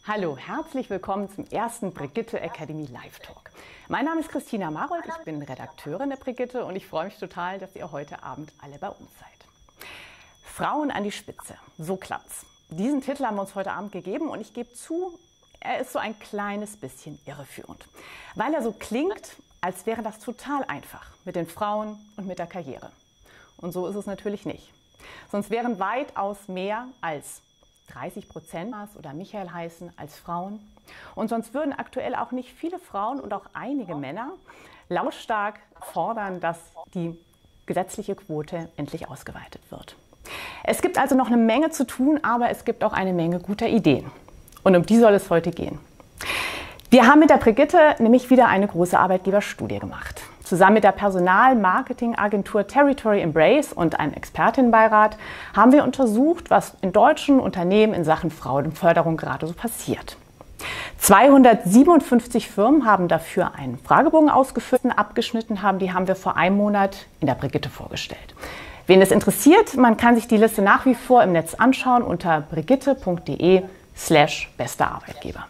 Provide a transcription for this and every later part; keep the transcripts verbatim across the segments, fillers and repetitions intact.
Hallo, herzlich willkommen zum ersten Brigitte Academy Live Talk. Mein Name ist Christina Marold, ich bin Redakteurin der Brigitte und ich freue mich total, dass ihr heute Abend alle bei uns seid. Frauen an die Spitze, so klappt's. Diesen Titel haben wir uns heute Abend gegeben und ich gebe zu, er ist so ein kleines bisschen irreführend, weil er so klingt, als wäre das total einfach mit den Frauen und mit der Karriere. Und so ist es natürlich nicht. Sonst wären weitaus mehr als dreißig Prozent oder Michael heißen als Frauen. Und sonst würden aktuell auch nicht viele Frauen und auch einige Männer lautstark fordern, dass die gesetzliche Quote endlich ausgeweitet wird. Es gibt also noch eine Menge zu tun, aber es gibt auch eine Menge guter Ideen. Und um die soll es heute gehen. Wir haben mit der Brigitte nämlich wieder eine große Arbeitgeberstudie gemacht. Zusammen mit der Personalmarketingagentur Territory Embrace und einem Expertinnenbeirat haben wir untersucht, was in deutschen Unternehmen in Sachen Frauenförderung gerade so passiert. zweihundertsiebenundfünfzig Firmen haben dafür einen Fragebogen ausgefüllt und abgeschnitten haben. Die haben wir vor einem Monat in der Brigitte vorgestellt. Wen es interessiert, man kann sich die Liste nach wie vor im Netz anschauen unter brigitte punkt de slash bester Arbeitgeber.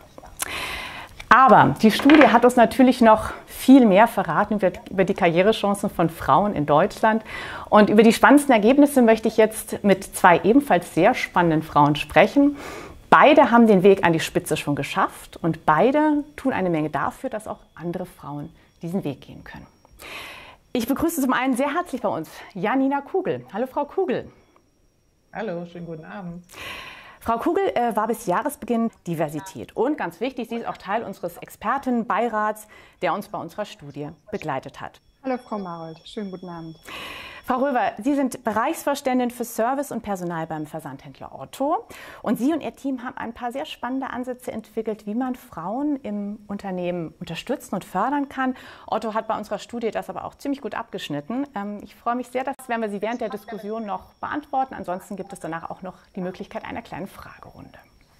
Aber die Studie hat uns natürlich noch viel mehr verraten über die Karrierechancen von Frauen in Deutschland. Und über die spannendsten Ergebnisse möchte ich jetzt mit zwei ebenfalls sehr spannenden Frauen sprechen. Beide haben den Weg an die Spitze schon geschafft und beide tun eine Menge dafür, dass auch andere Frauen diesen Weg gehen können. Ich begrüße zum einen sehr herzlich bei uns Janina Kugel. Hallo Frau Kugel. Hallo, schönen guten Abend. Frau Kugel äh, war bis Jahresbeginn Diversität und ganz wichtig, sie ist auch Teil unseres Expertinnenbeirats, der uns bei unserer Studie begleitet hat. Hallo Frau Marold, schönen guten Abend. Frau Röver, Sie sind Bereichsvorständin für Service und Personal beim Versandhändler Otto und Sie und Ihr Team haben ein paar sehr spannende Ansätze entwickelt, wie man Frauen im Unternehmen unterstützen und fördern kann. Otto hat bei unserer Studie das aber auch ziemlich gut abgeschnitten. Ich freue mich sehr, das werden wir Sie während der Diskussion noch beantworten. Ansonsten gibt es danach auch noch die Möglichkeit einer kleinen Fragerunde.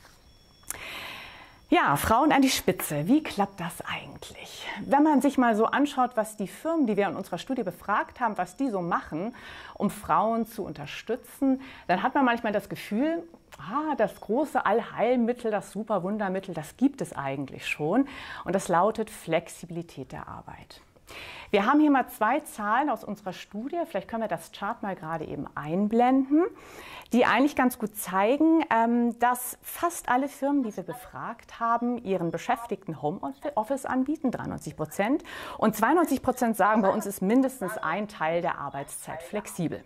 Ja, Frauen an die Spitze. Wie klappt das eigentlich? Wenn man sich mal so anschaut, was die Firmen, die wir in unserer Studie befragt haben, was die so machen, um Frauen zu unterstützen, dann hat man manchmal das Gefühl, ah, das große Allheilmittel, das Superwundermittel, das gibt es eigentlich schon. Und das lautet Flexibilität der Arbeit. Wir haben hier mal zwei Zahlen aus unserer Studie, vielleicht können wir das Chart mal gerade eben einblenden, die eigentlich ganz gut zeigen, dass fast alle Firmen, die wir befragt haben, ihren Beschäftigten Homeoffice anbieten, dreiundneunzig Prozent. Und zweiundneunzig Prozent sagen, bei uns ist mindestens ein Teil der Arbeitszeit flexibel.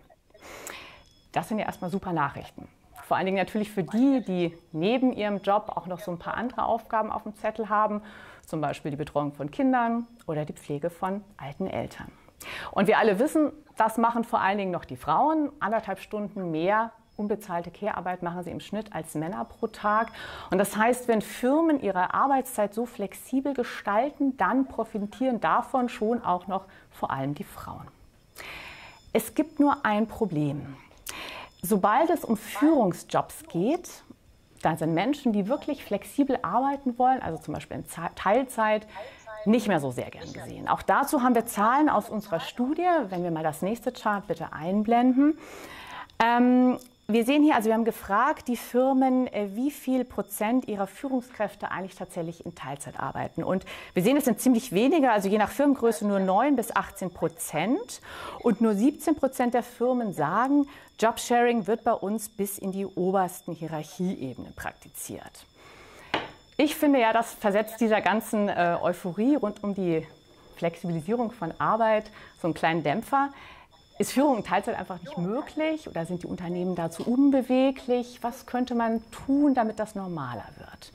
Das sind ja erstmal super Nachrichten. Vor allen Dingen natürlich für die, die neben ihrem Job auch noch so ein paar andere Aufgaben auf dem Zettel haben, zum Beispiel die Betreuung von Kindern oder die Pflege von alten Eltern. Und wir alle wissen, das machen vor allen Dingen noch die Frauen. Anderthalb Stunden mehr unbezahlte Care-Arbeit machen sie im Schnitt als Männer pro Tag. Und das heißt, wenn Firmen ihre Arbeitszeit so flexibel gestalten, dann profitieren davon schon auch noch vor allem die Frauen. Es gibt nur ein Problem. Sobald es um Führungsjobs geht, dann sind Menschen, die wirklich flexibel arbeiten wollen, also zum Beispiel in Teilzeit, nicht mehr so sehr gern gesehen. Auch dazu haben wir Zahlen aus unserer Studie, wenn wir mal das nächste Chart bitte einblenden. Ähm, wir sehen hier, also wir haben gefragt, die Firmen, wie viel Prozent ihrer Führungskräfte eigentlich tatsächlich in Teilzeit arbeiten. Und wir sehen, es sind ziemlich wenige, also je nach Firmengröße nur neun bis achtzehn Prozent. Und nur siebzehn Prozent der Firmen sagen, Jobsharing wird bei uns bis in die obersten Hierarchieebenen praktiziert. Ich finde ja, das versetzt dieser ganzen äh, Euphorie rund um die Flexibilisierung von Arbeit so einen kleinen Dämpfer. Ist Führung in Teilzeit einfach nicht möglich oder sind die Unternehmen dazu unbeweglich? Was könnte man tun, damit das normaler wird?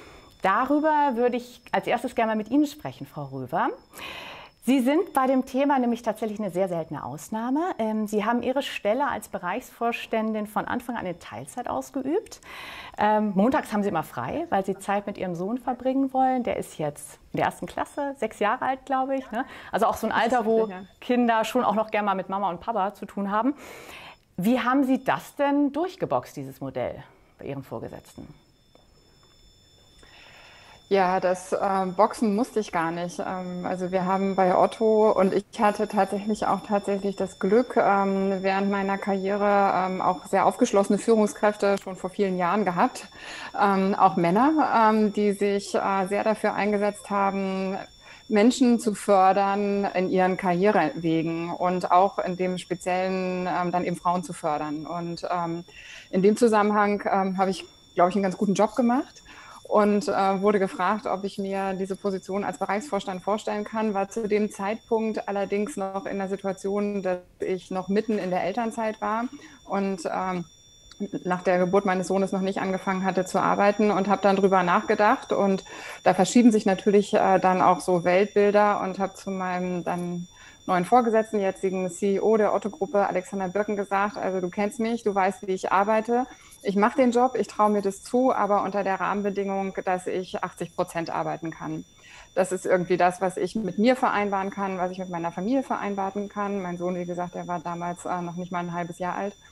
Darüber würde ich als erstes gerne mal mit Ihnen sprechen, Frau Röver. Sie sind bei dem Thema nämlich tatsächlich eine sehr seltene Ausnahme. Sie haben Ihre Stelle als Bereichsvorständin von Anfang an in Teilzeit ausgeübt. Montags haben Sie immer frei, weil Sie Zeit mit Ihrem Sohn verbringen wollen. Der ist jetzt in der ersten Klasse, sechs Jahre alt, glaube ich. Also auch so ein Alter, wo Kinder schon auch noch gerne mal mit Mama und Papa zu tun haben. Wie haben Sie das denn durchgeboxt, dieses Modell, bei Ihren Vorgesetzten? Ja, das äh, Boxen musste ich gar nicht. Ähm, also wir haben bei Otto und ich hatte tatsächlich auch tatsächlich das Glück, ähm, während meiner Karriere ähm, auch sehr aufgeschlossene Führungskräfte schon vor vielen Jahren gehabt. Ähm, auch Männer, ähm, die sich äh, sehr dafür eingesetzt haben, Menschen zu fördern in ihren Karrierewegen und auch in dem Speziellen ähm, dann eben Frauen zu fördern. Und ähm, in dem Zusammenhang ähm, habe ich, glaube ich, einen ganz guten Job gemacht und äh, wurde gefragt, ob ich mir diese Position als Bereichsvorstand vorstellen kann, war zu dem Zeitpunkt allerdings noch in der Situation, dass ich noch mitten in der Elternzeit war und ähm, nach der Geburt meines Sohnes noch nicht angefangen hatte zu arbeiten und habe dann drüber nachgedacht. Und da verschieben sich natürlich äh, dann auch so Weltbilder und habe zu meinem dann neuen Vorgesetzten, jetzigen C E O der Otto-Gruppe, Alexander Birken, gesagt, also du kennst mich, du weißt, wie ich arbeite. Ich mache den Job, ich traue mir das zu, aber unter der Rahmenbedingung, dass ich achtzig Prozent arbeiten kann. Das ist irgendwie das, was ich mit mir vereinbaren kann, was ich mit meiner Familie vereinbaren kann. Mein Sohn, wie gesagt, der war damals äh, noch nicht mal ein halbes Jahr alt.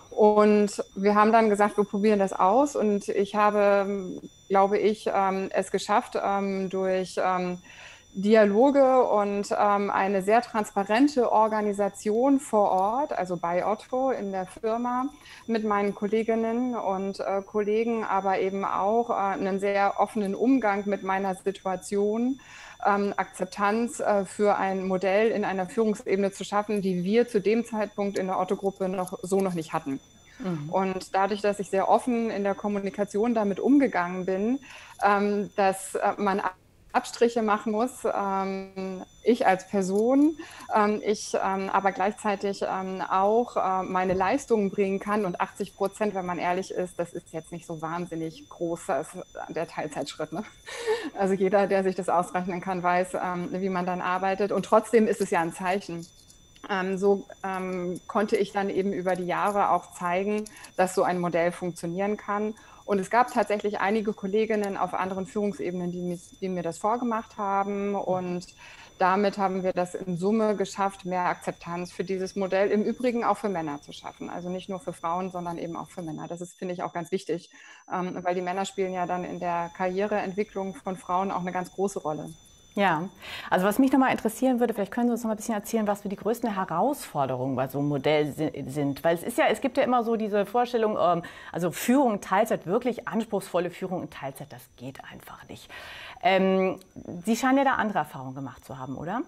Und wir haben dann gesagt, wir probieren das aus. Und ich habe, glaube ich, ähm, es geschafft, ähm, durch ähm, Dialoge und ähm, eine sehr transparente Organisation vor Ort, also bei Otto in der Firma, mit meinen Kolleginnen und äh, Kollegen, aber eben auch äh, einen sehr offenen Umgang mit meiner Situation, ähm, Akzeptanz äh, für ein Modell in einer Führungsebene zu schaffen, die wir zu dem Zeitpunkt in der Otto-Gruppe noch so noch nicht hatten. Mhm. Und dadurch, dass ich sehr offen in der Kommunikation damit umgegangen bin, ähm, dass äh, man Abstriche machen muss, ähm, ich als Person, ähm, ich ähm, aber gleichzeitig ähm, auch äh, meine Leistungen bringen kann und achtzig Prozent, wenn man ehrlich ist, das ist jetzt nicht so wahnsinnig groß, das ist der Teilzeitschritt. Ne? Also jeder, der sich das ausrechnen kann, weiß, ähm, wie man dann arbeitet und trotzdem ist es ja ein Zeichen. Ähm, so ähm, konnte ich dann eben über die Jahre auch zeigen, dass so ein Modell funktionieren kann. Und es gab tatsächlich einige Kolleginnen auf anderen Führungsebenen, die, mich, die mir das vorgemacht haben. Und damit haben wir das in Summe geschafft, mehr Akzeptanz für dieses Modell, im Übrigen auch für Männer zu schaffen. Also nicht nur für Frauen, sondern eben auch für Männer. Das ist, finde ich, auch ganz wichtig, ähm, weil die Männer spielen ja dann in der Karriereentwicklung von Frauen auch eine ganz große Rolle. Ja, also was mich nochmal interessieren würde, vielleicht können Sie uns noch mal ein bisschen erzählen, was für die größten Herausforderungen bei so einem Modell sind. Weil es ist ja, es gibt ja immer so diese Vorstellung, ähm, also Führung in Teilzeit, wirklich anspruchsvolle Führung in Teilzeit, das geht einfach nicht. Ähm, Sie scheinen ja da andere Erfahrungen gemacht zu haben, oder?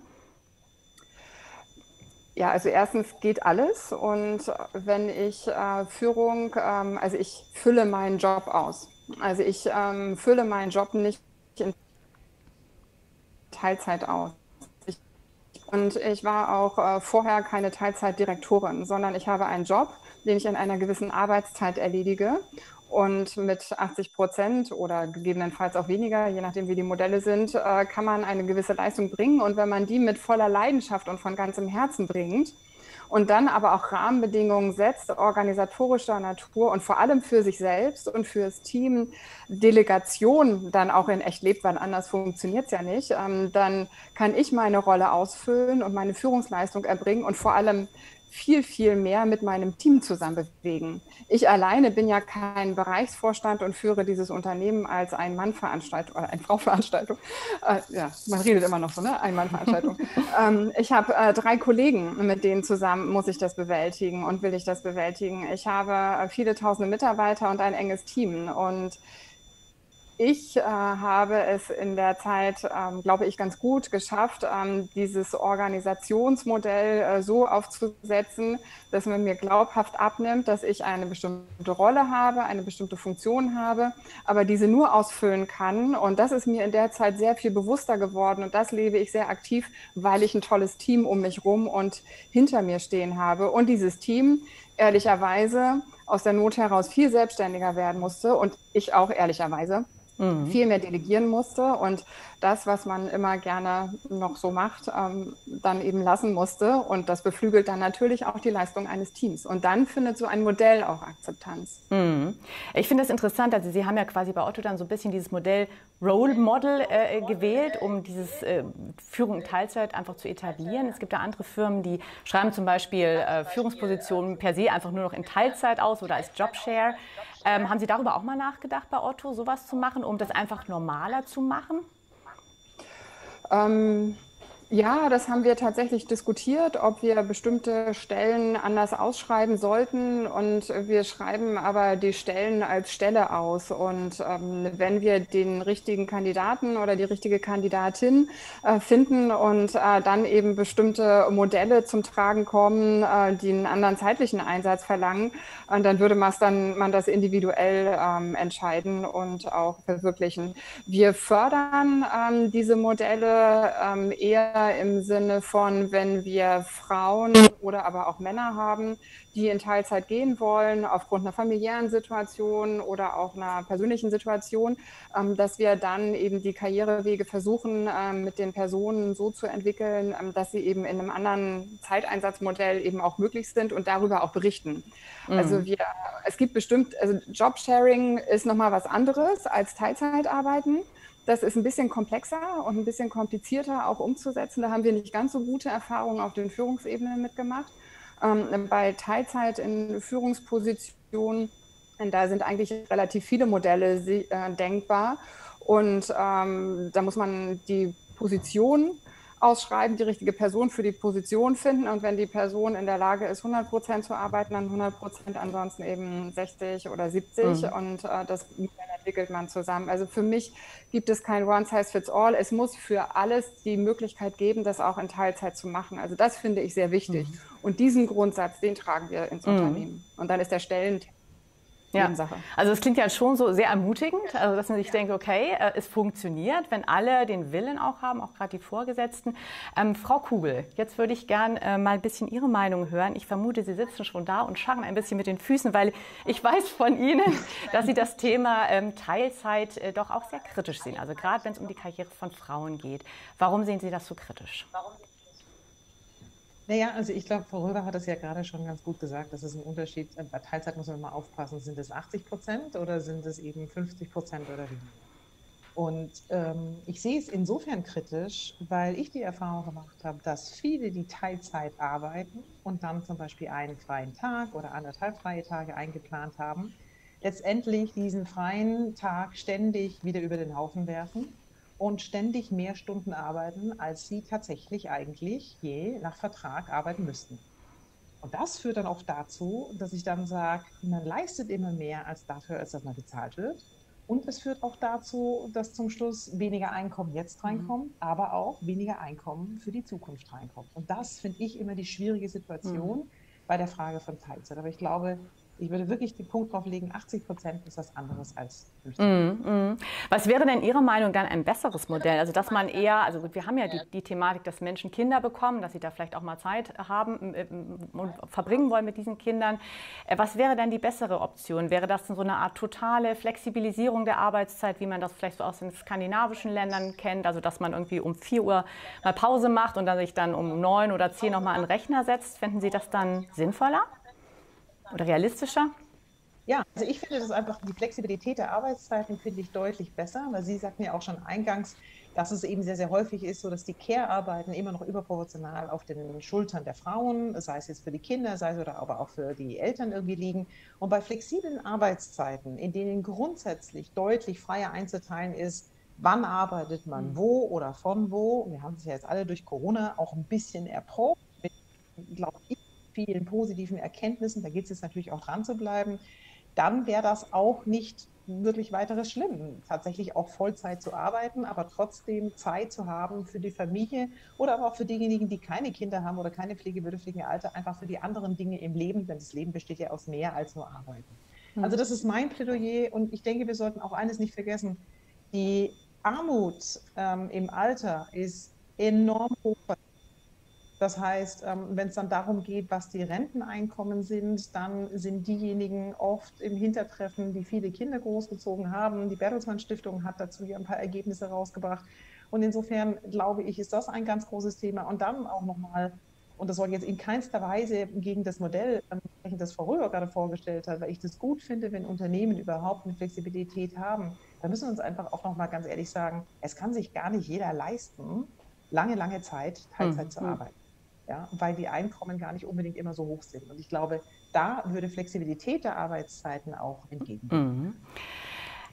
Ja, also erstens geht alles und wenn ich äh, Führung, ähm, also ich fülle meinen Job aus. Also ich ähm, fülle meinen Job nicht in Teilzeit aus. Ich, und ich war auch äh, vorher keine Teilzeitdirektorin, sondern ich habe einen Job, den ich in einer gewissen Arbeitszeit erledige. Und mit achtzig Prozent oder gegebenenfalls auch weniger, je nachdem wie die Modelle sind, äh, kann man eine gewisse Leistung bringen. Und wenn man die mit voller Leidenschaft und von ganzem Herzen bringt, und dann aber auch Rahmenbedingungen setzt, organisatorischer Natur und vor allem für sich selbst und für das Team, Delegation dann auch in echt lebt, weil anders funktioniert es ja nicht, ähm, dann kann ich meine Rolle ausfüllen und meine Führungsleistung erbringen und vor allem viel, viel mehr mit meinem Team zusammen bewegen. Ich alleine bin ja kein Bereichsvorstand und führe dieses Unternehmen als Ein-Mann-Veranstaltung oder Ein-Frau-Veranstaltung. Äh, ja, man redet immer noch so, ne? Ein-Mann-Veranstaltung. ähm, ich habe äh, drei Kollegen, mit denen zusammen muss ich das bewältigen und will ich das bewältigen. Ich habe äh, viele tausende Mitarbeiter und ein enges Team und ich äh, habe es in der Zeit, ähm, glaube ich, ganz gut geschafft, ähm, dieses Organisationsmodell äh, so aufzusetzen, dass man mir glaubhaft abnimmt, dass ich eine bestimmte Rolle habe, eine bestimmte Funktion habe, aber diese nur ausfüllen kann. Und das ist mir in der Zeit sehr viel bewusster geworden. Und das lebe ich sehr aktiv, weil ich ein tolles Team um mich rum und hinter mir stehen habe. Und dieses Team, ehrlicherweise, aus der Not heraus viel selbstständiger werden musste und ich auch ehrlicherweise mhm. viel mehr delegieren musste und das, was man immer gerne noch so macht, ähm, dann eben lassen musste und das beflügelt dann natürlich auch die Leistung eines Teams und dann findet so ein Modell auch Akzeptanz. Mhm. Ich finde das interessant, also Sie haben ja quasi bei Otto dann so ein bisschen dieses Modell Role Model äh, gewählt, um dieses äh, Führung in Teilzeit einfach zu etablieren. Es gibt ja andere Firmen, die schreiben zum Beispiel äh, Führungspositionen per se einfach nur noch in Teilzeit aus oder als Jobshare. Ähm, haben Sie darüber auch mal nachgedacht bei Otto, sowas zu machen, um das einfach normaler zu machen? Ähm, ja, das haben wir tatsächlich diskutiert, ob wir bestimmte Stellen anders ausschreiben sollten. Und wir schreiben aber die Stellen als Stelle aus. Und ähm, wenn wir den richtigen Kandidaten oder die richtige Kandidatin äh, finden und äh, dann eben bestimmte Modelle zum Tragen kommen, äh, die einen anderen zeitlichen Einsatz verlangen, und dann würde man dann man das individuell ähm, entscheiden und auch verwirklichen. Wir fördern ähm, diese Modelle ähm, eher im Sinne von, wenn wir Frauen oder aber auch Männer haben, die in Teilzeit gehen wollen, aufgrund einer familiären Situation oder auch einer persönlichen Situation, ähm, dass wir dann eben die Karrierewege versuchen, ähm, mit den Personen so zu entwickeln, ähm, dass sie eben in einem anderen Zeiteinsatzmodell eben auch möglich sind und darüber auch berichten. Also wir, es gibt bestimmt, also Jobsharing ist nochmal was anderes als Teilzeitarbeiten. Das ist ein bisschen komplexer und ein bisschen komplizierter auch umzusetzen. Da haben wir nicht ganz so gute Erfahrungen auf den Führungsebenen mitgemacht. Ähm, bei Teilzeit in Führungspositionen, da sind eigentlich relativ viele Modelle äh, denkbar. Und ähm, da muss man die Position ausschreiben, die richtige Person für die Position finden. Und wenn die Person in der Lage ist, hundert Prozent zu arbeiten, dann hundert Prozent, ansonsten eben sechzig oder siebzig. Mhm. Und äh, das entwickelt man zusammen. Also für mich gibt es kein One-Size-Fits-All. Es muss für alles die Möglichkeit geben, das auch in Teilzeit zu machen. Also das finde ich sehr wichtig. Mhm. Und diesen Grundsatz, den tragen wir ins Mhm. Unternehmen. Und dann ist der Stellen Ja, Nebensache. also es klingt ja schon so sehr ermutigend, also dass man sich denkt, okay, äh, es funktioniert, wenn alle den Willen auch haben, auch gerade die Vorgesetzten. Ähm, Frau Kugel, jetzt würde ich gern äh, mal ein bisschen Ihre Meinung hören. Ich vermute, Sie sitzen schon da und scharren ein bisschen mit den Füßen, weil ich weiß von Ihnen, dass Sie das Thema ähm, Teilzeit äh, doch auch sehr kritisch sehen, also gerade wenn es um die Karriere von Frauen geht. Warum sehen Sie das so kritisch? Naja, also ich glaube, Frau Röber hat es ja gerade schon ganz gut gesagt, das ist ein Unterschied. Bei Teilzeit muss man immer aufpassen, sind es achtzig Prozent oder sind es eben fünfzig Prozent oder weniger? Und ähm, ich sehe es insofern kritisch, weil ich die Erfahrung gemacht habe, dass viele, die Teilzeit arbeiten und dann zum Beispiel einen freien Tag oder anderthalb freie Tage eingeplant haben, letztendlich diesen freien Tag ständig wieder über den Haufen werfen und ständig mehr Stunden arbeiten, als sie tatsächlich eigentlich je nach Vertrag arbeiten müssten. Und das führt dann auch dazu, dass ich dann sage, man leistet immer mehr als dafür, als dass man bezahlt wird. Und es führt auch dazu, dass zum Schluss weniger Einkommen jetzt reinkommt, aber auch weniger Einkommen für die Zukunft reinkommt. Und das finde ich immer die schwierige Situation mhm. bei der Frage von Teilzeit. Aber ich glaube, ich würde wirklich den Punkt drauf legen, achtzig Prozent ist was anderes als fünfzig Prozent. Mm, mm. Was wäre denn Ihrer Meinung dann ein besseres Modell? Also dass man eher, also wir haben ja die, die Thematik, dass Menschen Kinder bekommen, dass sie da vielleicht auch mal Zeit haben und verbringen wollen mit diesen Kindern. Was wäre dann die bessere Option? Wäre das so eine Art totale Flexibilisierung der Arbeitszeit, wie man das vielleicht so aus den skandinavischen Ländern kennt? Also dass man irgendwie um vier Uhr mal Pause macht und dann sich dann um neun oder zehn nochmal an den Rechner setzt. Fänden Sie das dann sinnvoller? Oder realistischer? Ja, also ich finde das einfach, die Flexibilität der Arbeitszeiten finde ich deutlich besser, weil Sie sagten ja auch schon eingangs, dass es eben sehr, sehr häufig ist, so dass die Care-Arbeiten immer noch überproportional auf den Schultern der Frauen, sei es jetzt für die Kinder, sei es oder aber auch für die Eltern irgendwie liegen. Und bei flexiblen Arbeitszeiten, in denen grundsätzlich deutlich freier einzuteilen ist, wann arbeitet man wo oder von wo, wir haben es ja jetzt alle durch Corona auch ein bisschen erprobt, mit, glaube ich, vielen positiven Erkenntnissen, da geht es jetzt natürlich auch dran zu bleiben, dann wäre das auch nicht wirklich weiteres schlimm, tatsächlich auch Vollzeit zu arbeiten, aber trotzdem Zeit zu haben für die Familie oder aber auch für diejenigen, die keine Kinder haben oder keine pflegebedürftige Alter, einfach für die anderen Dinge im Leben, denn das Leben besteht ja aus mehr als nur Arbeiten. Also das ist mein Plädoyer und ich denke, wir sollten auch eines nicht vergessen, die Armut ähm, im Alter ist enorm hoch. Das heißt, wenn es dann darum geht, was die Renteneinkommen sind, dann sind diejenigen oft im Hintertreffen, die viele Kinder großgezogen haben. Die Bertelsmann Stiftung hat dazu hier ein paar Ergebnisse rausgebracht. Und insofern glaube ich, ist das ein ganz großes Thema. Und dann auch nochmal, und das soll jetzt in keinster Weise gegen das Modell sprechen, das Frau Röber gerade vorgestellt hat, weil ich das gut finde, wenn Unternehmen überhaupt eine Flexibilität haben. Da müssen wir uns einfach auch nochmal ganz ehrlich sagen, es kann sich gar nicht jeder leisten, lange, lange Zeit Teilzeit mhm. zu arbeiten. Ja, weil die Einkommen gar nicht unbedingt immer so hoch sind. Und ich glaube, da würde Flexibilität der Arbeitszeiten auch entgegenwirken. Mhm.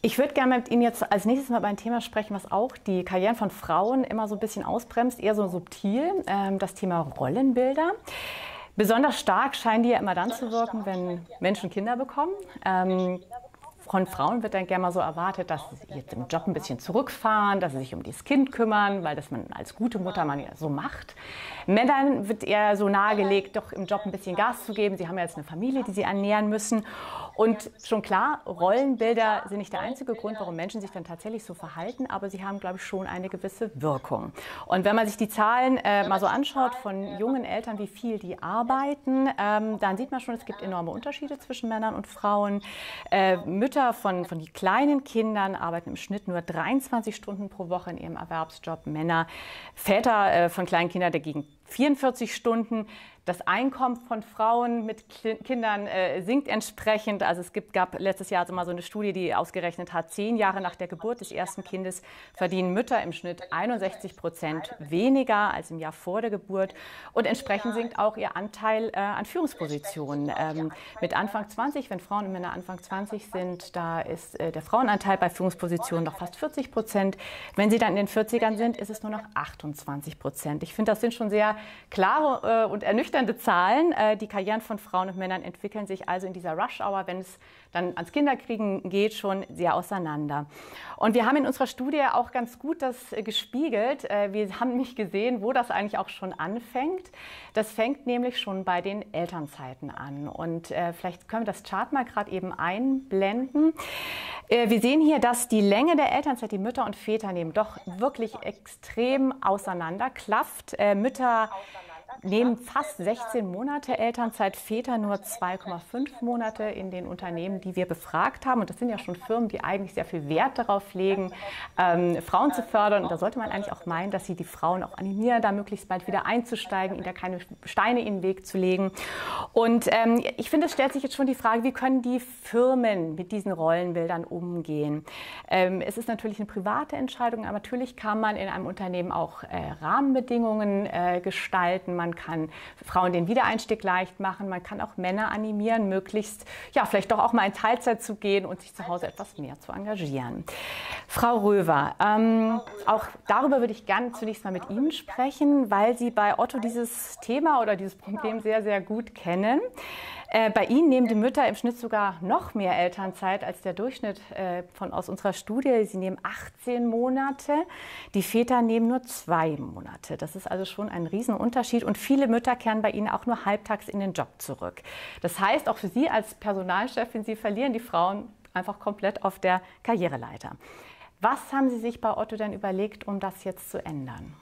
Ich würde gerne mit Ihnen jetzt als nächstes mal über ein Thema sprechen, was auch die Karrieren von Frauen immer so ein bisschen ausbremst, eher so subtil, ähm, das Thema Rollenbilder. Besonders stark scheinen die ja immer dann zu wirken, wenn Menschen Kinder bekommen. Ähm, Von Frauen wird dann gerne mal so erwartet, dass sie jetzt im Job ein bisschen zurückfahren, dass sie sich um das Kind kümmern, weil das man als gute Mutter man ja so macht. Männern wird eher so nahegelegt, doch im Job ein bisschen Gas zu geben. Sie haben ja jetzt eine Familie, die sie ernähren müssen. Und schon klar, Rollenbilder sind nicht der einzige Grund, warum Menschen sich dann tatsächlich so verhalten, aber sie haben, glaube ich, schon eine gewisse Wirkung. Und wenn man sich die Zahlen äh, mal so anschaut von jungen Eltern, wie viel die arbeiten, ähm, dann sieht man schon, es gibt enorme Unterschiede zwischen Männern und Frauen. Äh, Mütter von, von die kleinen Kindern arbeiten im Schnitt nur dreiundzwanzig Stunden pro Woche in ihrem Erwerbsjob. Männer, Väter äh, von kleinen Kindern dagegen vierundvierzig Stunden. Das Einkommen von Frauen mit Kindern äh, sinkt entsprechend. Also es gibt, gab letztes Jahr also mal so eine Studie, die ausgerechnet hat, zehn Jahre nach der Geburt des ersten Kindes verdienen Mütter im Schnitt einundsechzig Prozent weniger als im Jahr vor der Geburt. Und entsprechend sinkt auch ihr Anteil äh, an Führungspositionen. Ähm, mit Anfang zwanzig, wenn Frauen und Männer Anfang zwanzig sind, da ist äh, der Frauenanteil bei Führungspositionen noch fast vierzig Prozent. Wenn sie dann in den vierzigern sind, ist es nur noch achtundzwanzig Prozent. Ich finde, das sind schon sehr klare äh, und ernüchternde Zahlen. Die Karrieren von Frauen und Männern entwickeln sich also in dieser Rush-Hour, wenn es dann ans Kinderkriegen geht, schon sehr auseinander. Und wir haben in unserer Studie auch ganz gut das gespiegelt. Wir haben nämlich gesehen, wo das eigentlich auch schon anfängt. Das fängt nämlich schon bei den Elternzeiten an. Und vielleicht können wir das Chart mal gerade eben einblenden. Wir sehen hier, dass die Länge der Elternzeit, die Mütter und Väter nehmen, doch wirklich extrem auseinanderklafft. Mütter nehmen fast sechzehn Monate Elternzeit, Väter nur zwei Komma fünf Monate in den Unternehmen, die wir befragt haben. Und das sind ja schon Firmen, die eigentlich sehr viel Wert darauf legen, ähm, Frauen zu fördern. Und da sollte man eigentlich auch meinen, dass sie die Frauen auch animieren, da möglichst bald wieder einzusteigen, ihnen da keine Steine in den Weg zu legen. Und ähm, ich finde, es stellt sich jetzt schon die Frage, wie können die Firmen mit diesen Rollenbildern umgehen? Ähm, es ist natürlich eine private Entscheidung, aber natürlich kann man in einem Unternehmen auch äh, Rahmenbedingungen äh, gestalten. Man kann Frauen den Wiedereinstieg leicht machen. Man kann auch Männer animieren, möglichst, ja, vielleicht doch auch mal in Teilzeit zu gehen und sich zu Hause etwas mehr zu engagieren. Frau Röver, ähm, auch darüber würde ich gerne zunächst mal mit Ihnen sprechen, weil Sie bei Otto dieses Thema oder dieses Problem sehr, sehr gut kennen. Äh, bei Ihnen nehmen die Mütter im Schnitt sogar noch mehr Elternzeit als der Durchschnitt äh, von, aus unserer Studie. Sie nehmen achtzehn Monate, die Väter nehmen nur zwei Monate. Das ist also schon ein Riesenunterschied. Und viele Mütter kehren bei Ihnen auch nur halbtags in den Job zurück. Das heißt, auch für Sie als Personalchefin, Sie verlieren die Frauen einfach komplett auf der Karriereleiter. Was haben Sie sich bei Otto denn überlegt, um das jetzt zu ändern?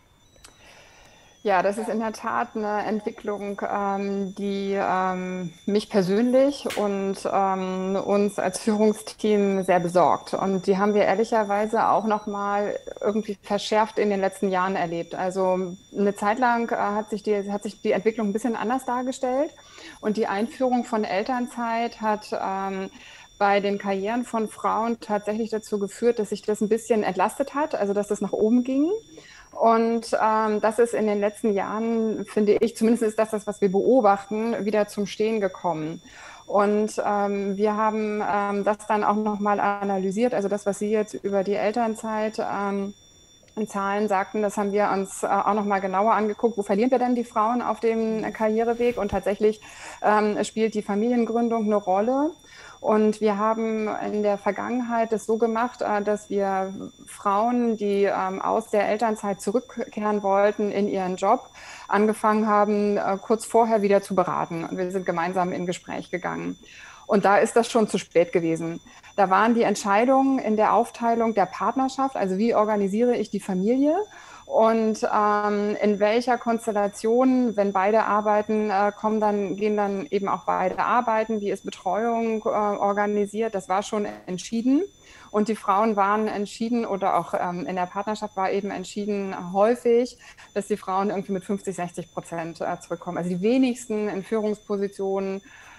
Ja, das ist in der Tat eine Entwicklung, ähm, die ähm, mich persönlich und ähm, uns als Führungsteam sehr besorgt. Und die haben wir ehrlicherweise auch noch mal irgendwie verschärft in den letzten Jahren erlebt. Also eine Zeit lang äh, hat sich die, hat sich die Entwicklung ein bisschen anders dargestellt. Und die Einführung von Elternzeit hat ähm, bei den Karrieren von Frauen tatsächlich dazu geführt, dass sich das ein bisschen entlastet hat, also dass das nach oben ging. Und ähm, das ist in den letzten Jahren, finde ich, zumindest ist das das, was wir beobachten, wieder zum Stehen gekommen. Und ähm, wir haben ähm, das dann auch nochmal analysiert, also das, was Sie jetzt über die Elternzeit ähm, in Zahlen sagten, das haben wir uns äh, auch nochmal genauer angeguckt. Wo verlieren wir denn die Frauen auf dem Karriereweg? Und tatsächlich ähm, spielt die Familiengründung eine Rolle. Und wir haben in der Vergangenheit das so gemacht, dass wir Frauen, die aus der Elternzeit zurückkehren wollten in ihren Job, angefangen haben, kurz vorher wieder zu beraten. Und wir sind gemeinsam in Gespräch gegangen. Und da ist das schon zu spät gewesen. Da waren die Entscheidungen in der Aufteilung der Partnerschaft, also wie organisiere ich die Familie, und ähm, in welcher Konstellation, wenn beide arbeiten, äh, kommen dann, gehen dann eben auch beide arbeiten, wie ist Betreuung äh, organisiert, das war schon entschieden. Und die Frauen waren entschieden, oder auch ähm, in der Partnerschaft war eben entschieden häufig, dass die Frauen irgendwie mit fünfzig, sechzig Prozent äh, zurückkommen. Also die wenigsten in Führungspositionen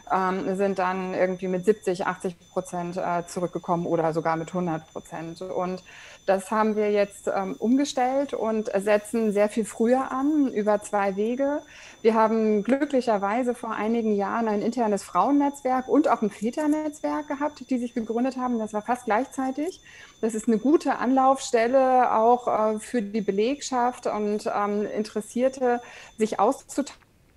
ähm, sind dann irgendwie mit siebzig, achtzig Prozent äh, zurückgekommen oder sogar mit hundert Prozent. Und das haben wir jetzt ähm, umgestellt und setzen sehr viel früher an, über zwei Wege. Wir haben glücklicherweise vor einigen Jahren ein internes Frauennetzwerk und auch ein Väternetzwerk gehabt, die sich gegründet haben. Das war fast gleichzeitig. Das ist eine gute Anlaufstelle auch äh, für die Belegschaft und ähm, Interessierte, sich auszutauschen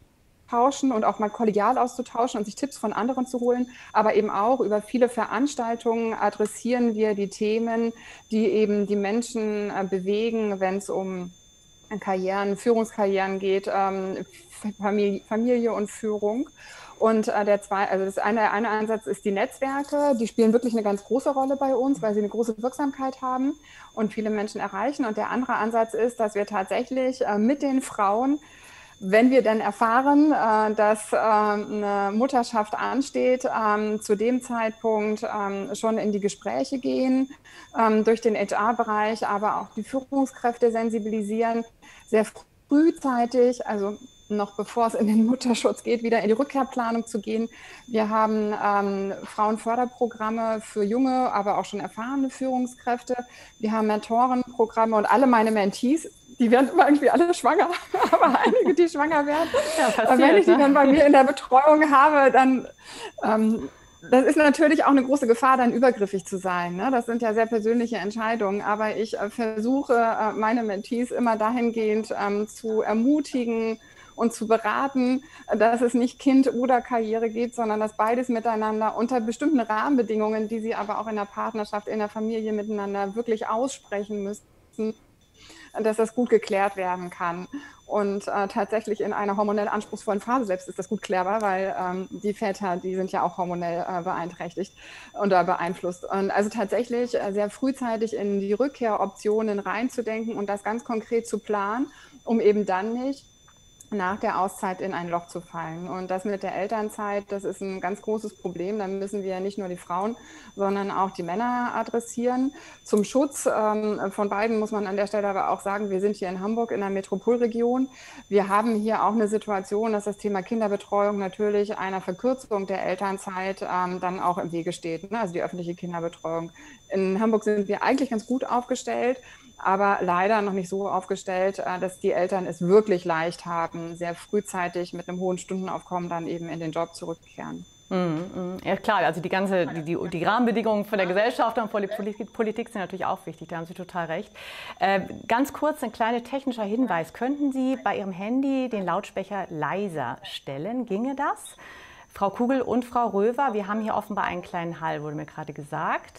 und auch mal kollegial auszutauschen und sich Tipps von anderen zu holen. Aber eben auch über viele Veranstaltungen adressieren wir die Themen, die eben die Menschen äh, bewegen, wenn es um Karrieren, Führungskarrieren geht, ähm, Familie, Familie und Führung. Und äh, der zwei, also das eine, eine Ansatz ist die Netzwerke. Die spielen wirklich eine ganz große Rolle bei uns, weil sie eine große Wirksamkeit haben und viele Menschen erreichen. Und der andere Ansatz ist, dass wir tatsächlich äh, mit den Frauen, wenn wir dann erfahren, äh, dass äh, eine Mutterschaft ansteht, ähm, zu dem Zeitpunkt ähm, schon in die Gespräche gehen, ähm, durch den H R-Bereich, aber auch die Führungskräfte sensibilisieren, sehr frühzeitig, also noch bevor es in den Mutterschutz geht, wieder in die Rückkehrplanung zu gehen. Wir haben ähm, Frauenförderprogramme für junge, aber auch schon erfahrene Führungskräfte. Wir haben Mentorenprogramme und alle meine Mentees, die werden immer irgendwie alle schwanger, aber einige, die schwanger werden. Ja, passiert, wenn ich die ne? dann bei mir in der Betreuung habe, dann, ähm, das ist natürlich auch eine große Gefahr, dann übergriffig zu sein. Ne? Das sind ja sehr persönliche Entscheidungen, aber ich äh, versuche, äh, meine Mentees immer dahingehend ähm, zu ermutigen und zu beraten, dass es nicht Kind oder Karriere geht, sondern dass beides miteinander unter bestimmten Rahmenbedingungen, die sie aber auch in der Partnerschaft, in der Familie miteinander wirklich aussprechen müssen, dass das gut geklärt werden kann. Und äh, tatsächlich in einer hormonell anspruchsvollen Phase selbst ist das gut klärbar, weil ähm, die Väter, die sind ja auch hormonell äh, beeinträchtigt oder beeinflusst. Und also tatsächlich äh, sehr frühzeitig in die Rückkehroptionen reinzudenken und das ganz konkret zu planen, um eben dann nicht nach der Auszeit in ein Loch zu fallen. Und das mit der Elternzeit, das ist ein ganz großes Problem. Da müssen wir nicht nur die Frauen, sondern auch die Männer adressieren. Zum Schutz ähm, von beiden muss man an der Stelle aber auch sagen, wir sind hier in Hamburg in der Metropolregion. Wir haben hier auch eine Situation, dass das Thema Kinderbetreuung natürlich einer Verkürzung der Elternzeit ähm, dann auch im Wege steht, ne? Also die öffentliche Kinderbetreuung. In Hamburg sind wir eigentlich ganz gut aufgestellt, aber leider noch nicht so aufgestellt, dass die Eltern es wirklich leicht haben, sehr frühzeitig mit einem hohen Stundenaufkommen dann eben in den Job zurückkehren. Mhm, ja klar, also die ganze, die, die, die Rahmenbedingungen von der Gesellschaft und von der Politik sind natürlich auch wichtig, da haben Sie total recht. Äh, ganz kurz ein kleiner technischer Hinweis. Könnten Sie bei Ihrem Handy den Lautsprecher leiser stellen? Ginge das? Frau Kugel und Frau Röver, wir haben hier offenbar einen kleinen Hall, wurde mir gerade gesagt.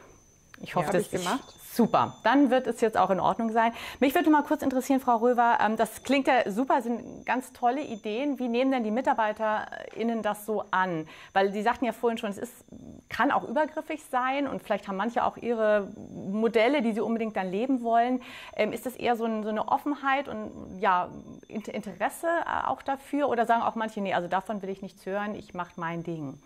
Ich hoffe, ja, das ist super. Dann wird es jetzt auch in Ordnung sein. Mich würde mal kurz interessieren, Frau Röver, das klingt ja super, sind ganz tolle Ideen. Wie nehmen denn die MitarbeiterInnen das so an? Weil Sie sagten ja vorhin schon, es ist, kann auch übergriffig sein und vielleicht haben manche auch ihre Modelle, die sie unbedingt dann leben wollen. Ist das eher so, ein, so eine Offenheit und ja, Interesse auch dafür? Oder sagen auch manche, nee, also davon will ich nichts hören, ich mache mein Ding?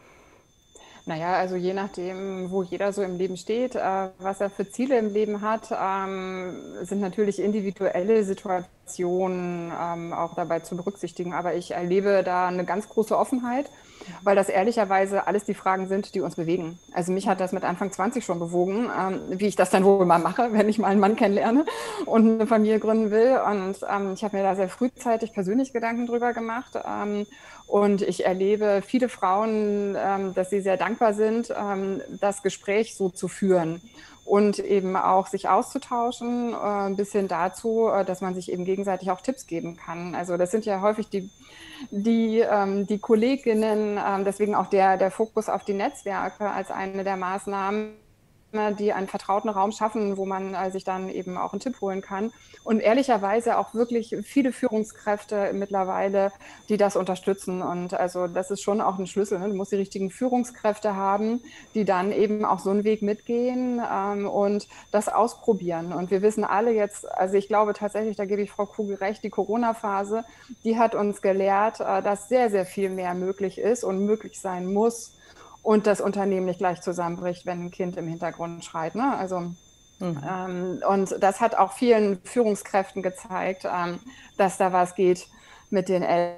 Naja, also je nachdem, wo jeder so im Leben steht, äh, was er für Ziele im Leben hat, ähm, sind natürlich individuelle Situationen ähm, auch dabei zu berücksichtigen. Aber ich erlebe da eine ganz große Offenheit, weil das ehrlicherweise alles die Fragen sind, die uns bewegen. Also mich hat das mit Anfang zwanzig schon bewogen, ähm, wie ich das dann wohl mal mache, wenn ich mal einen Mann kennenlerne und eine Familie gründen will. Und ähm, ich habe mir da sehr frühzeitig persönlich Gedanken drüber gemacht. Ähm, Und ich erlebe viele Frauen, ähm, dass sie sehr dankbar sind, ähm, das Gespräch so zu führen und eben auch sich auszutauschen, äh, bis hin dazu, äh, dass man sich eben gegenseitig auch Tipps geben kann. Also das sind ja häufig die, die, ähm, die Kolleginnen, ähm, deswegen auch der, der Fokus auf die Netzwerke als eine der Maßnahmen, die einen vertrauten Raum schaffen, wo man äh, sich dann eben auch einen Tipp holen kann. Und ehrlicherweise auch wirklich viele Führungskräfte mittlerweile, die das unterstützen. Und also das ist schon auch ein Schlüssel. Ne? Du musst die richtigen Führungskräfte haben, die dann eben auch so einen Weg mitgehen ähm, und das ausprobieren. Und wir wissen alle jetzt, also ich glaube tatsächlich, da gebe ich Frau Kugel recht, die Corona-Phase, die hat uns gelehrt, äh, dass sehr, sehr viel mehr möglich ist und möglich sein muss, und das Unternehmen nicht gleich zusammenbricht, wenn ein Kind im Hintergrund schreit. Ne? Also, mhm. ähm, und das hat auch vielen Führungskräften gezeigt, ähm, dass da was geht mit den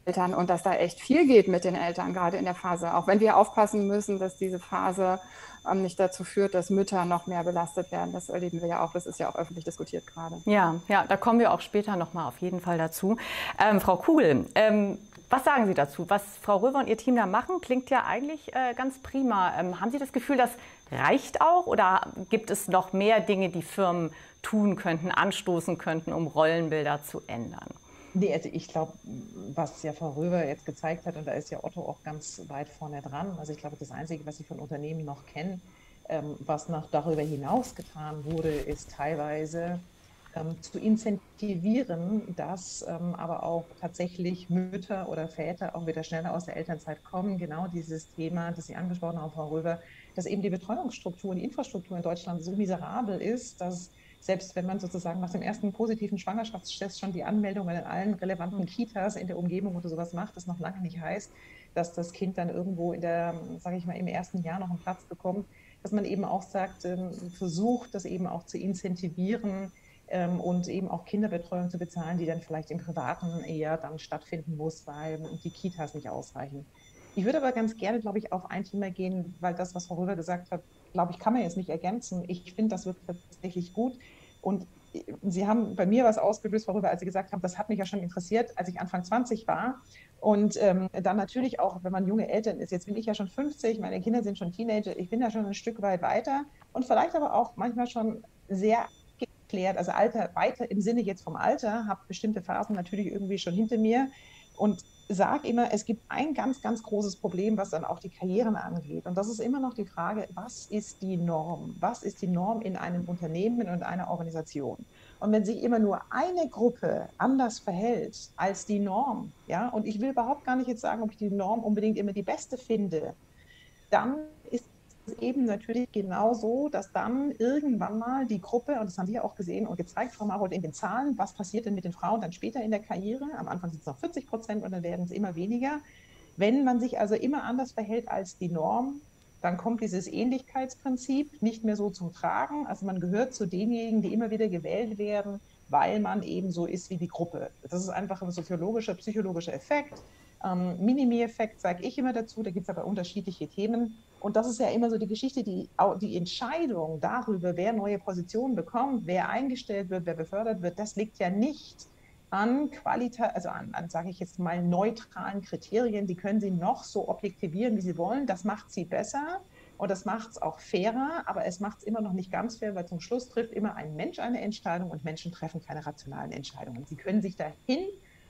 Eltern und dass da echt viel geht mit den Eltern, gerade in der Phase. Auch wenn wir aufpassen müssen, dass diese Phase ähm, nicht dazu führt, dass Mütter noch mehr belastet werden. Das erleben wir ja auch. Das ist ja auch öffentlich diskutiert gerade. Ja, ja, da kommen wir auch später noch mal auf jeden Fall dazu. Ähm, Frau Kugel, ähm, was sagen Sie dazu? Was Frau Röver und ihr Team da machen, klingt ja eigentlich äh, ganz prima. Ähm, haben Sie das Gefühl, das reicht auch? Oder gibt es noch mehr Dinge, die Firmen tun könnten, anstoßen könnten, um Rollenbilder zu ändern? Nee, also ich glaube, was ja Frau Röver jetzt gezeigt hat, und da ist ja Otto auch ganz weit vorne dran, also ich glaube, das Einzige, was ich von Unternehmen noch kenne, ähm, was noch darüber hinaus getan wurde, ist teilweise ähm, zu incentivieren, dass ähm, aber auch tatsächlich Mütter oder Väter auch wieder schneller aus der Elternzeit kommen. Genau dieses Thema, das Sie angesprochen haben, Frau Röver, dass eben die Betreuungsstruktur und die Infrastruktur in Deutschland so miserabel ist, dass selbst wenn man sozusagen nach dem ersten positiven Schwangerschaftstest schon die Anmeldung in allen relevanten Kitas in der Umgebung oder sowas macht, das noch lange nicht heißt, dass das Kind dann irgendwo in der, sage ich mal, im ersten Jahr noch einen Platz bekommt, dass man eben auch sagt, versucht, das eben auch zu incentivieren und eben auch Kinderbetreuung zu bezahlen, die dann vielleicht im Privaten eher dann stattfinden muss, weil die Kitas nicht ausreichen. Ich würde aber ganz gerne, glaube ich, auf ein Thema gehen, weil das, was Frau Röver gesagt hat, glaube ich, kann man jetzt nicht ergänzen. Ich finde das wirklich tatsächlich gut. Und Sie haben bei mir was ausgelöst, Frau Röver, als Sie gesagt haben, das hat mich ja schon interessiert, als ich Anfang zwanzig war. Und ähm, dann natürlich auch, wenn man junge Eltern ist. Jetzt bin ich ja schon fünfzig, meine Kinder sind schon Teenager, ich bin ja schon ein Stück weit weiter und vielleicht aber auch manchmal schon sehr geklärt, also Alter, weiter im Sinne jetzt vom Alter, habe bestimmte Phasen natürlich irgendwie schon hinter mir und sage immer, es gibt ein ganz, ganz großes Problem, was dann auch die Karrieren angeht. Und das ist immer noch die Frage, was ist die Norm? Was ist die Norm in einem Unternehmen und einer Organisation? Und wenn sich immer nur eine Gruppe anders verhält als die Norm, ja, und ich will überhaupt gar nicht jetzt sagen, ob ich die Norm unbedingt immer die beste finde, dann ist es eben natürlich genau so, dass dann irgendwann mal die Gruppe, und das haben wir auch gesehen und gezeigt, Frau Marold, in den Zahlen, was passiert denn mit den Frauen dann später in der Karriere? Am Anfang sind es noch vierzig Prozent und dann werden es immer weniger. Wenn man sich also immer anders verhält als die Norm, dann kommt dieses Ähnlichkeitsprinzip nicht mehr so zum Tragen. Also man gehört zu denjenigen, die immer wieder gewählt werden, weil man eben so ist wie die Gruppe. Das ist einfach ein soziologischer, psychologischer Effekt. Ähm, Minimi-Effekt sage ich immer dazu, da gibt es aber unterschiedliche Themen. Und das ist ja immer so die Geschichte, die, die Entscheidung darüber, wer neue Positionen bekommt, wer eingestellt wird, wer befördert wird, das liegt ja nicht an Qualität, also an, an sage ich jetzt mal, neutralen Kriterien. Die können Sie noch so objektivieren, wie Sie wollen. Das macht sie besser und das macht es auch fairer, aber es macht es immer noch nicht ganz fair, weil zum Schluss trifft immer ein Mensch eine Entscheidung und Menschen treffen keine rationalen Entscheidungen. Sie können sich dahin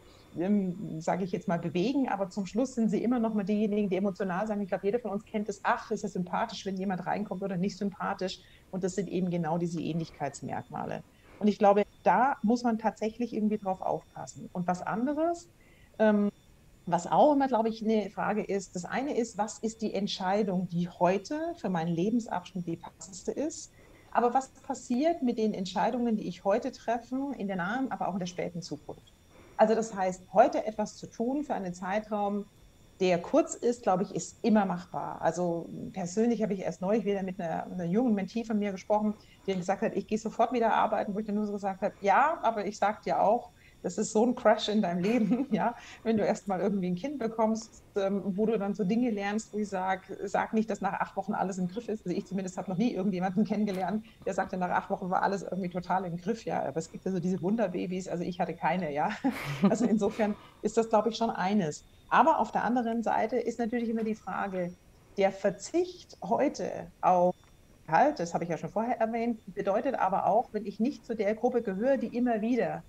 sage ich jetzt mal, bewegen, aber zum Schluss sind sie immer noch mal diejenigen, die emotional sagen. Ich glaube, jeder von uns kennt es, ach, ist es sympathisch, wenn jemand reinkommt oder nicht sympathisch. Und das sind eben genau diese Ähnlichkeitsmerkmale. Und ich glaube, da muss man tatsächlich irgendwie drauf aufpassen. Und was anderes, ähm, was auch immer, glaube ich, eine Frage ist, das eine ist, was ist die Entscheidung, die heute für meinen Lebensabschnitt die passendste ist? Aber was passiert mit den Entscheidungen, die ich heute treffe, in der nahen, aber auch in der späten Zukunft? Also das heißt, heute etwas zu tun für einen Zeitraum, der kurz ist, glaube ich, ist immer machbar. Also persönlich habe ich erst neulich wieder mit einer, einer jungen Mentee von mir gesprochen, die gesagt hat, ich gehe sofort wieder arbeiten, wo ich dann nur so gesagt habe, ja, aber ich sage dir auch, das ist so ein Crash in deinem Leben, ja, wenn du erst mal irgendwie ein Kind bekommst, ähm, wo du dann so Dinge lernst, wo ich sage, sag nicht, dass nach acht Wochen alles im Griff ist. Also ich zumindest habe noch nie irgendjemanden kennengelernt, der sagte, nach acht Wochen war alles irgendwie total im Griff, ja. Aber es gibt ja so diese Wunderbabys, also ich hatte keine, ja. Also insofern ist das, glaube ich, schon eines. Aber auf der anderen Seite ist natürlich immer die Frage, der Verzicht heute auf Gehalt, das habe ich ja schon vorher erwähnt, bedeutet aber auch, wenn ich nicht zu der Gruppe gehöre, die immer wieder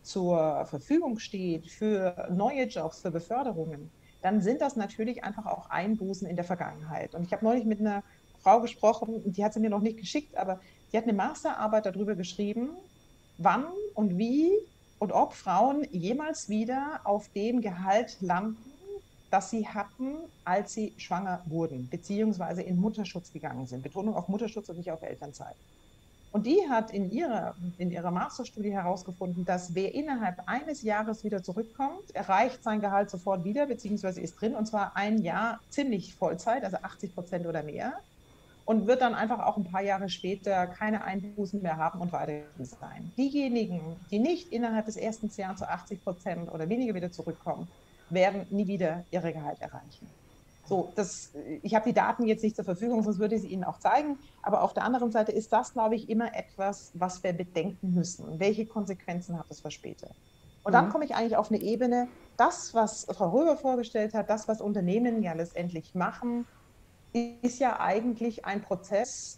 zur Verfügung steht für neue Jobs, für Beförderungen, dann sind das natürlich einfach auch Einbußen in der Vergangenheit. Und ich habe neulich mit einer Frau gesprochen, die hat sie mir noch nicht geschickt, aber die hat eine Masterarbeit darüber geschrieben, wann und wie und ob Frauen jemals wieder auf dem Gehalt landen, das sie hatten, als sie schwanger wurden, beziehungsweise in Mutterschutz gegangen sind. Betonung auf Mutterschutz und nicht auf Elternzeit. Und die hat in ihrer, in ihrer Masterstudie herausgefunden, dass wer innerhalb eines Jahres wieder zurückkommt, erreicht sein Gehalt sofort wieder, beziehungsweise ist drin, und zwar ein Jahr ziemlich Vollzeit, also achtzig Prozent oder mehr, und wird dann einfach auch ein paar Jahre später keine Einbußen mehr haben und weiter sein. Diejenigen, die nicht innerhalb des ersten Jahres zu achtzig Prozent oder weniger wieder zurückkommen werden nie wieder ihre Gehalt erreichen. So, das, ich habe die Daten jetzt nicht zur Verfügung, sonst würde ich sie Ihnen auch zeigen. Aber auf der anderen Seite ist das, glaube ich, immer etwas, was wir bedenken müssen. Welche Konsequenzen hat das für später? Und dann komme ich eigentlich auf eine Ebene, das, was Frau Röber vorgestellt hat, das, was Unternehmen ja letztendlich machen, ist ja eigentlich ein Prozess,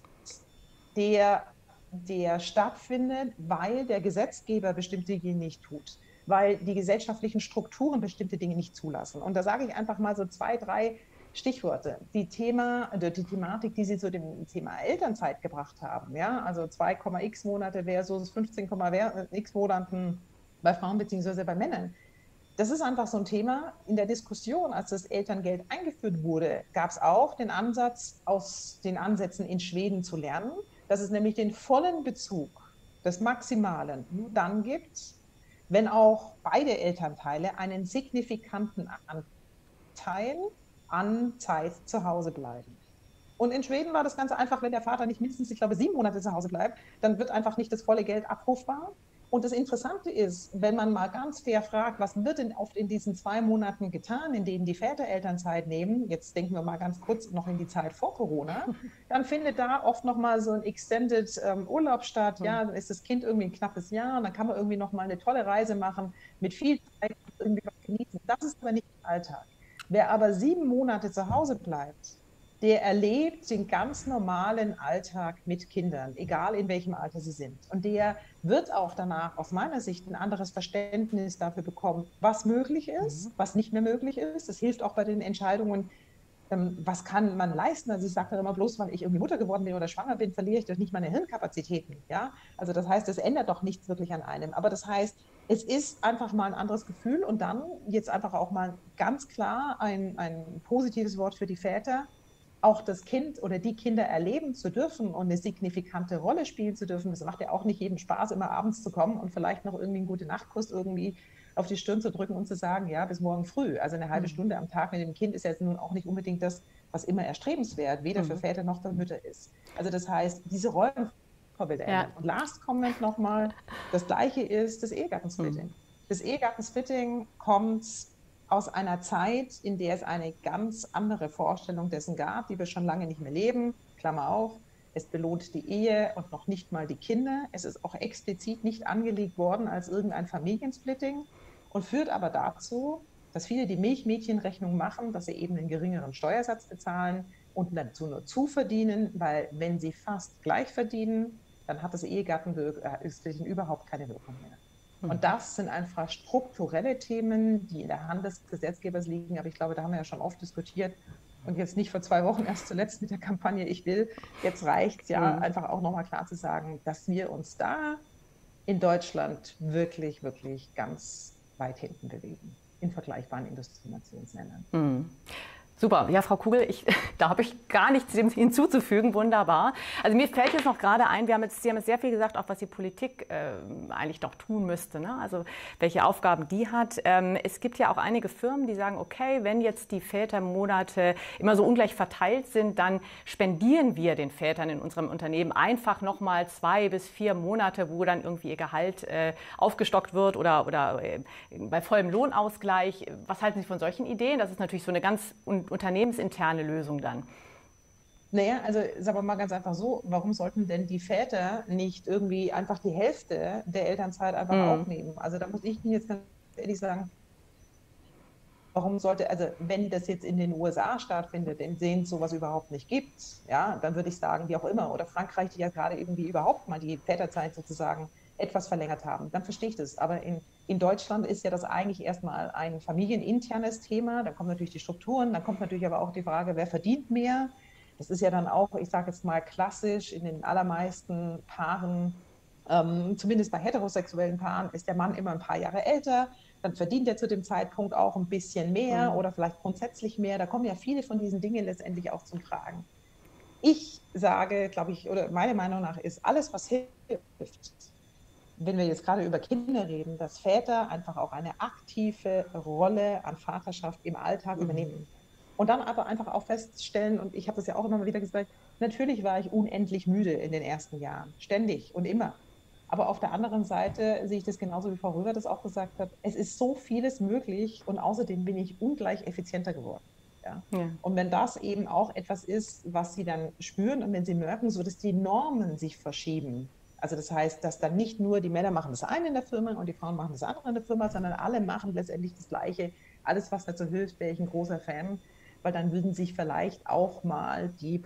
der, der stattfindet, weil der Gesetzgeber bestimmte Dinge nicht tut, weil die gesellschaftlichen Strukturen bestimmte Dinge nicht zulassen. Und da sage ich einfach mal so zwei, drei Stichworte. Die, Thema, die Thematik, die Sie zu dem Thema Elternzeit gebracht haben, ja, also zwei Komma x Monate versus fünfzehn Komma x Monaten bei Frauen bzw. bei Männern. Das ist einfach so ein Thema. In der Diskussion, als das Elterngeld eingeführt wurde, gab es auch den Ansatz, aus den Ansätzen in Schweden zu lernen, dass es nämlich den vollen Bezug des Maximalen nur dann gibt, wenn auch beide Elternteile einen signifikanten Anteil an Zeit zu Hause bleiben. Und in Schweden war das ganz einfach, wenn der Vater nicht mindestens, ich glaube, sieben Monate zu Hause bleibt, dann wird einfach nicht das volle Geld abrufbar. Und das Interessante ist, wenn man mal ganz fair fragt, was wird denn oft in diesen zwei Monaten getan, in denen die Väter Elternzeit nehmen, jetzt denken wir mal ganz kurz noch in die Zeit vor Corona, dann findet da oft noch mal so ein Extended ähm, Urlaub statt. Ja, dann ist das Kind irgendwie ein knappes Jahr und dann kann man irgendwie noch mal eine tolle Reise machen, mit viel Zeit irgendwie was genießen. Das ist aber nicht der Alltag. Wer aber sieben Monate zu Hause bleibt, der erlebt den ganz normalen Alltag mit Kindern, egal in welchem Alter sie sind. Und der wird auch danach aus meiner Sicht ein anderes Verständnis dafür bekommen, was möglich ist, was nicht mehr möglich ist. Das hilft auch bei den Entscheidungen, ähm, was kann man leisten. Also ich sage dann immer, bloß weil ich irgendwie Mutter geworden bin oder schwanger bin, verliere ich doch nicht meine Hirnkapazitäten. Ja? Also das heißt, es ändert doch nichts wirklich an einem. Aber das heißt, es ist einfach mal ein anderes Gefühl und dann jetzt einfach auch mal ganz klar ein, ein positives Wort für die Väter, auch das Kind oder die Kinder erleben zu dürfen und eine signifikante Rolle spielen zu dürfen. Das macht ja auch nicht jedem Spaß, immer abends zu kommen und vielleicht noch irgendwie einen Gute-Nacht-Kuss irgendwie auf die Stirn zu drücken und zu sagen, ja, bis morgen früh. Also eine halbe Stunde am Tag mit dem Kind ist jetzt nun auch nicht unbedingt das, was immer erstrebenswert, weder für Väter noch für Mütter ist. Also das heißt, diese Rollenvorbilder ändern. Ja. Und last comment nochmal, das Gleiche ist das Ehegattensplitting. Mhm. Das Ehegattensplitting kommt aus einer Zeit, in der es eine ganz andere Vorstellung dessen gab, die wir schon lange nicht mehr leben, Klammer auf, es belohnt die Ehe und noch nicht mal die Kinder. Es ist auch explizit nicht angelegt worden als irgendein Familiensplitting und führt aber dazu, dass viele die Milchmädchenrechnung machen, dass sie eben einen geringeren Steuersatz bezahlen und dazu nur zuverdienen, weil wenn sie fast gleich verdienen, dann hat das Ehegattensplitting überhaupt keine Wirkung mehr. Und das sind einfach strukturelle Themen, die in der Hand des Gesetzgebers liegen. Aber ich glaube, da haben wir ja schon oft diskutiert. Und jetzt nicht vor zwei Wochen erst zuletzt mit der Kampagne Ich will. Jetzt reicht es ja mhm. einfach auch nochmal klar zu sagen, dass wir uns da in Deutschland wirklich, wirklich ganz weit hinten bewegen in vergleichbaren Industrienationsländern. Mhm. Super. Ja, Frau Kugel, ich, da habe ich gar nichts hinzuzufügen. Wunderbar. Also mir fällt jetzt noch gerade ein, wir haben jetzt, Sie haben jetzt sehr viel gesagt, auch was die Politik äh, eigentlich doch tun müsste, ne? Also welche Aufgaben die hat. Ähm, es gibt ja auch einige Firmen, die sagen, okay, wenn jetzt die Vätermonate immer so ungleich verteilt sind, dann spendieren wir den Vätern in unserem Unternehmen einfach nochmal zwei bis vier Monate, wo dann irgendwie ihr Gehalt äh, aufgestockt wird oder, oder äh, bei vollem Lohnausgleich. Was halten Sie von solchen Ideen? Das ist natürlich so eine ganz unternehmensinterne Lösung dann. Naja, also sagen wir mal ganz einfach so, warum sollten denn die Väter nicht irgendwie einfach die Hälfte der Elternzeit einfach mhm. aufnehmen? Also da muss ich Ihnen jetzt ganz ehrlich sagen, warum sollte, also wenn das jetzt in den U S A stattfindet, in denen es sowas überhaupt nicht gibt, ja, dann würde ich sagen, wie auch immer, oder Frankreich, die ja gerade irgendwie überhaupt mal die Väterzeit sozusagen etwas verlängert haben, dann verstehe ich das. Aber in, in Deutschland ist ja das eigentlich erstmal ein familieninternes Thema. Da kommen natürlich die Strukturen, dann kommt natürlich aber auch die Frage, wer verdient mehr? Das ist ja dann auch, ich sage jetzt mal klassisch, in den allermeisten Paaren, ähm, zumindest bei heterosexuellen Paaren, ist der Mann immer ein paar Jahre älter. Dann verdient er zu dem Zeitpunkt auch ein bisschen mehr mhm. oder vielleicht grundsätzlich mehr. Da kommen ja viele von diesen Dingen letztendlich auch zum Tragen. Ich sage, glaube ich, oder meine Meinung nach ist, alles, was hilft, wenn wir jetzt gerade über Kinder reden, dass Väter einfach auch eine aktive Rolle an Vaterschaft im Alltag mhm. übernehmen. Und dann aber einfach auch feststellen, und ich habe das ja auch immer mal wieder gesagt, natürlich war ich unendlich müde in den ersten Jahren, ständig und immer. Aber auf der anderen Seite sehe ich das genauso, wie Frau Röber das auch gesagt hat. Es ist so vieles möglich und außerdem bin ich ungleich effizienter geworden. Ja? Ja. Und wenn das eben auch etwas ist, was Sie dann spüren und wenn Sie merken, so dass die Normen sich verschieben, also das heißt, dass dann nicht nur die Männer machen das eine in der Firma und die Frauen machen das andere in der Firma, sondern alle machen letztendlich das Gleiche. Alles, was dazu hilft, wäre ich ein großer Fan, weil dann würden sich vielleicht auch mal die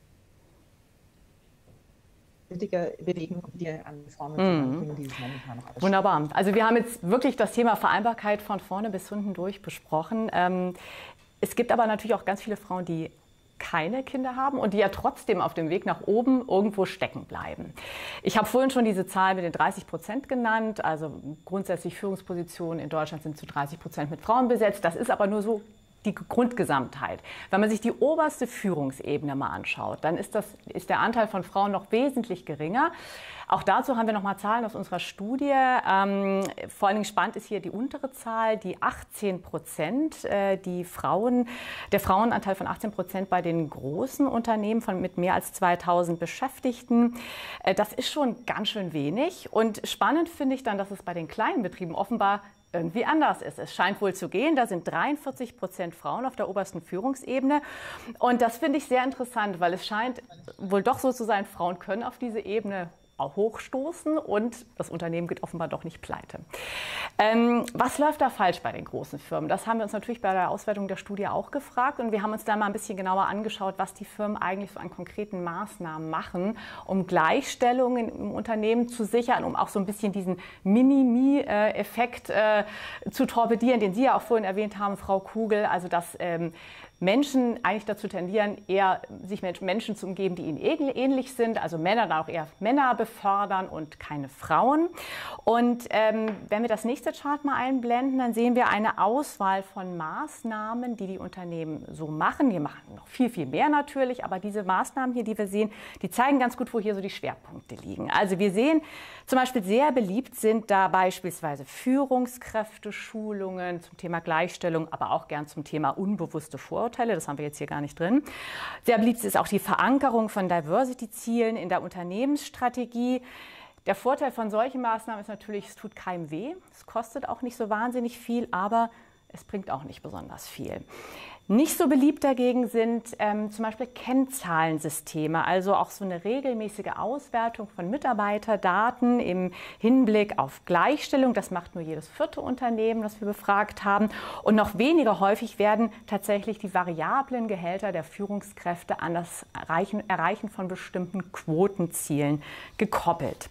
Politiker bewegen, die an Frauen bringen, die es momentan noch alles. Wunderbar. Also wir haben jetzt wirklich das Thema Vereinbarkeit von vorne bis hinten durch besprochen. Ähm, es gibt aber natürlich auch ganz viele Frauen, die keine Kinder haben und die ja trotzdem auf dem Weg nach oben irgendwo stecken bleiben. Ich habe vorhin schon diese Zahl mit den dreißig Prozent genannt. Also grundsätzlich Führungspositionen in Deutschland sind zu dreißig Prozent mit Frauen besetzt. Das ist aber nur so die Grundgesamtheit. Wenn man sich die oberste Führungsebene mal anschaut, dann ist, das, ist der Anteil von Frauen noch wesentlich geringer. Auch dazu haben wir noch mal Zahlen aus unserer Studie. Ähm, vor allen Dingen spannend ist hier die untere Zahl, die achtzehn Prozent, äh, die Frauen, der Frauenanteil von achtzehn Prozent bei den großen Unternehmen von mit mehr als zweitausend Beschäftigten. Äh, das ist schon ganz schön wenig. Und spannend finde ich dann, dass es bei den kleinen Betrieben offenbar irgendwie anders ist. Es scheint wohl zu gehen. Da sind dreiundvierzig Prozent Frauen auf der obersten Führungsebene. Und das finde ich sehr interessant, weil es scheint wohl doch so zu sein, Frauen können auf diese Ebene auch hochstoßen und das Unternehmen geht offenbar doch nicht pleite. Ähm, was läuft da falsch bei den großen Firmen? Das haben wir uns natürlich bei der Auswertung der Studie auch gefragt und wir haben uns da mal ein bisschen genauer angeschaut, was die Firmen eigentlich so an konkreten Maßnahmen machen, um Gleichstellung im Unternehmen zu sichern, um auch so ein bisschen diesen Mini-Me-Effekt äh, zu torpedieren, den Sie ja auch vorhin erwähnt haben, Frau Kugel, also dass ähm, Menschen eigentlich dazu tendieren, eher sich mit Menschen zu umgeben, die ihnen ähnlich sind, also Männer dann auch eher Männer befördern und keine Frauen. Und ähm, wenn wir das nächste Chart mal einblenden, dann sehen wir eine Auswahl von Maßnahmen, die die Unternehmen so machen. Die machen noch viel, viel mehr natürlich, aber diese Maßnahmen hier, die wir sehen, die zeigen ganz gut, wo hier so die Schwerpunkte liegen. Also wir sehen zum Beispiel, sehr beliebt sind da beispielsweise Führungskräfte-Schulungen zum Thema Gleichstellung, aber auch gern zum Thema unbewusste Vorurteile. Das haben wir jetzt hier gar nicht drin. Sehr beliebt ist auch die Verankerung von Diversity-Zielen in der Unternehmensstrategie. Der Vorteil von solchen Maßnahmen ist natürlich, es tut keinem weh. Es kostet auch nicht so wahnsinnig viel, aber es bringt auch nicht besonders viel. Nicht so beliebt dagegen sind ähm, zum Beispiel Kennzahlensysteme, also auch so eine regelmäßige Auswertung von Mitarbeiterdaten im Hinblick auf Gleichstellung. Das macht nur jedes vierte Unternehmen, das wir befragt haben. Und noch weniger häufig werden tatsächlich die variablen Gehälter der Führungskräfte an das Erreichen, Erreichen von bestimmten Quotenzielen gekoppelt.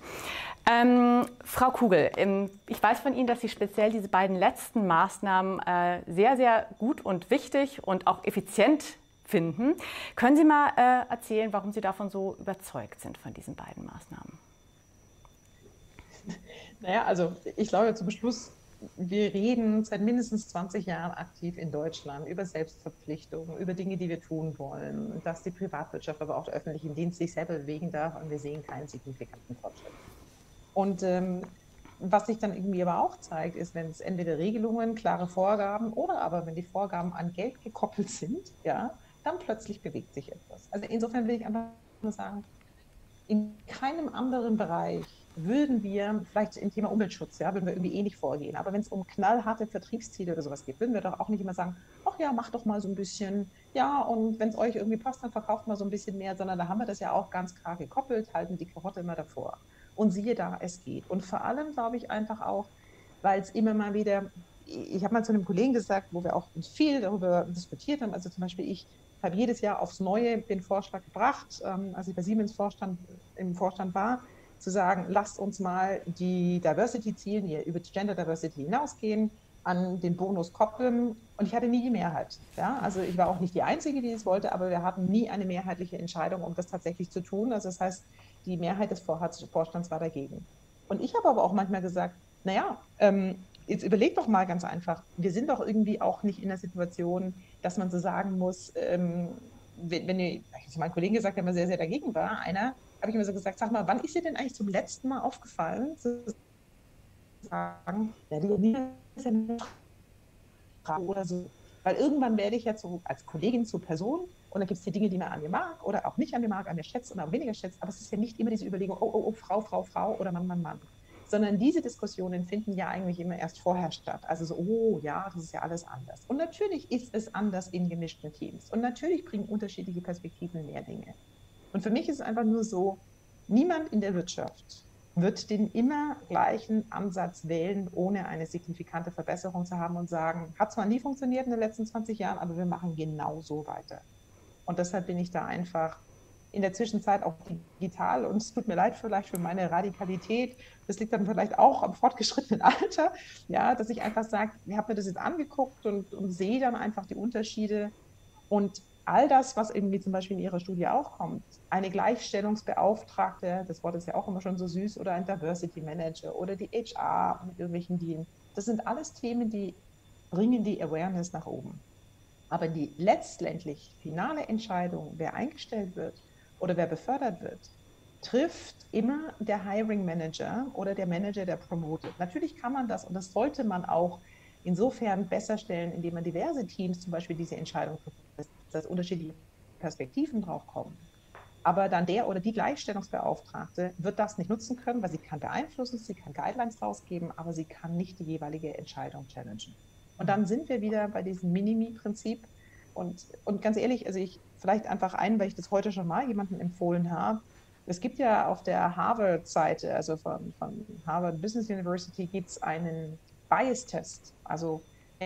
Ähm, Frau Kugel, ähm, ich weiß von Ihnen, dass Sie speziell diese beiden letzten Maßnahmen äh, sehr, sehr gut und wichtig und auch effizient finden. Können Sie mal äh, erzählen, warum Sie davon so überzeugt sind, von diesen beiden Maßnahmen? Naja, also ich glaube zum Schluss, wir reden seit mindestens zwanzig Jahren aktiv in Deutschland über Selbstverpflichtungen, über Dinge, die wir tun wollen, dass die Privatwirtschaft, aber auch der öffentliche Dienst sich selber bewegen darf und wir sehen keinen signifikanten Fortschritt. Und ähm, was sich dann irgendwie aber auch zeigt, ist, wenn es entweder Regelungen, klare Vorgaben oder aber wenn die Vorgaben an Geld gekoppelt sind, ja, dann plötzlich bewegt sich etwas. Also insofern will ich einfach nur sagen, in keinem anderen Bereich würden wir, vielleicht im Thema Umweltschutz, ja, würden wir irgendwie ähnlich vorgehen. Aber wenn es um knallharte Vertriebsziele oder sowas geht, würden wir doch auch nicht immer sagen, ach ja, macht doch mal so ein bisschen, ja, und wenn es euch irgendwie passt, dann verkauft mal so ein bisschen mehr, sondern da haben wir das ja auch ganz klar gekoppelt, halten die Karotte immer davor. Und siehe da, es geht. Und vor allem glaube ich einfach auch, weil es immer mal wieder, ich habe mal zu einem Kollegen gesagt, wo wir auch uns viel darüber diskutiert haben, also zum Beispiel ich habe jedes Jahr aufs Neue den Vorschlag gebracht, ähm, als ich bei Siemens Vorstand, im Vorstand war, zu sagen, lasst uns mal die Diversity-Ziele, die über die Gender Diversity hinausgehen, an den Bonus koppeln. Und ich hatte nie die Mehrheit. Ja? Also ich war auch nicht die Einzige, die es wollte, aber wir hatten nie eine mehrheitliche Entscheidung, um das tatsächlich zu tun. Also das heißt, die Mehrheit des Vorstands war dagegen. Und ich habe aber auch manchmal gesagt, naja, ähm, jetzt überleg doch mal ganz einfach, wir sind doch irgendwie auch nicht in der Situation, dass man so sagen muss, ähm, wenn, wenn ihr, ich habe meinen Kollegen gesagt, der immer sehr, sehr dagegen war, einer, habe ich immer so gesagt, sag mal, wann ist dir denn eigentlich zum letzten Mal aufgefallen, zu sagen, ja, die ist ja eine Frage oder so. Weil irgendwann werde ich jetzt so als Kollegin zur Person Und dann gibt es die Dinge, die man an mir mag oder auch nicht an mir mag, an mir schätzt oder auch weniger schätzt. Aber es ist ja nicht immer diese Überlegung, oh, oh, oh, Frau, Frau, Frau oder Mann, Mann, Mann. Sondern diese Diskussionen finden ja eigentlich immer erst vorher statt. Also so, oh ja, das ist ja alles anders. Und natürlich ist es anders in gemischten Teams. Und natürlich bringen unterschiedliche Perspektiven mehr Dinge. Und für mich ist es einfach nur so, niemand in der Wirtschaft wird den immer gleichen Ansatz wählen, ohne eine signifikante Verbesserung zu haben und sagen, hat zwar nie funktioniert in den letzten zwanzig Jahren, aber wir machen genau so weiter. Und deshalb bin ich da einfach in der Zwischenzeit auch digital und es tut mir leid vielleicht für meine Radikalität. Das liegt dann vielleicht auch am fortgeschrittenen Alter, ja, dass ich einfach sage, ich habe mir das jetzt angeguckt und, und sehe dann einfach die Unterschiede und all das, was irgendwie zum Beispiel in Ihrer Studie auch kommt, eine Gleichstellungsbeauftragte, das Wort ist ja auch immer schon so süß, oder ein Diversity Manager oder die H R mit irgendwelchen Diensten, das sind alles Themen, die bringen die Awareness nach oben. Aber die letztendlich finale Entscheidung, wer eingestellt wird oder wer befördert wird, trifft immer der Hiring Manager oder der Manager, der promotet. Natürlich kann man das und das sollte man auch insofern besser stellen, indem man diverse Teams zum Beispiel diese Entscheidung trifft, dass unterschiedliche Perspektiven drauf kommen. Aber dann der oder die Gleichstellungsbeauftragte wird das nicht nutzen können, weil sie kann beeinflussen, sie kann Guidelines rausgeben, aber sie kann nicht die jeweilige Entscheidung challengen. Und dann sind wir wieder bei diesem Minimi-Prinzip. Und, und ganz ehrlich, also ich vielleicht einfach ein, weil ich das heute schon mal jemandem empfohlen habe. Es gibt ja auf der Harvard-Seite, also von, von Harvard Business University, gibt es einen Bias-Test. Also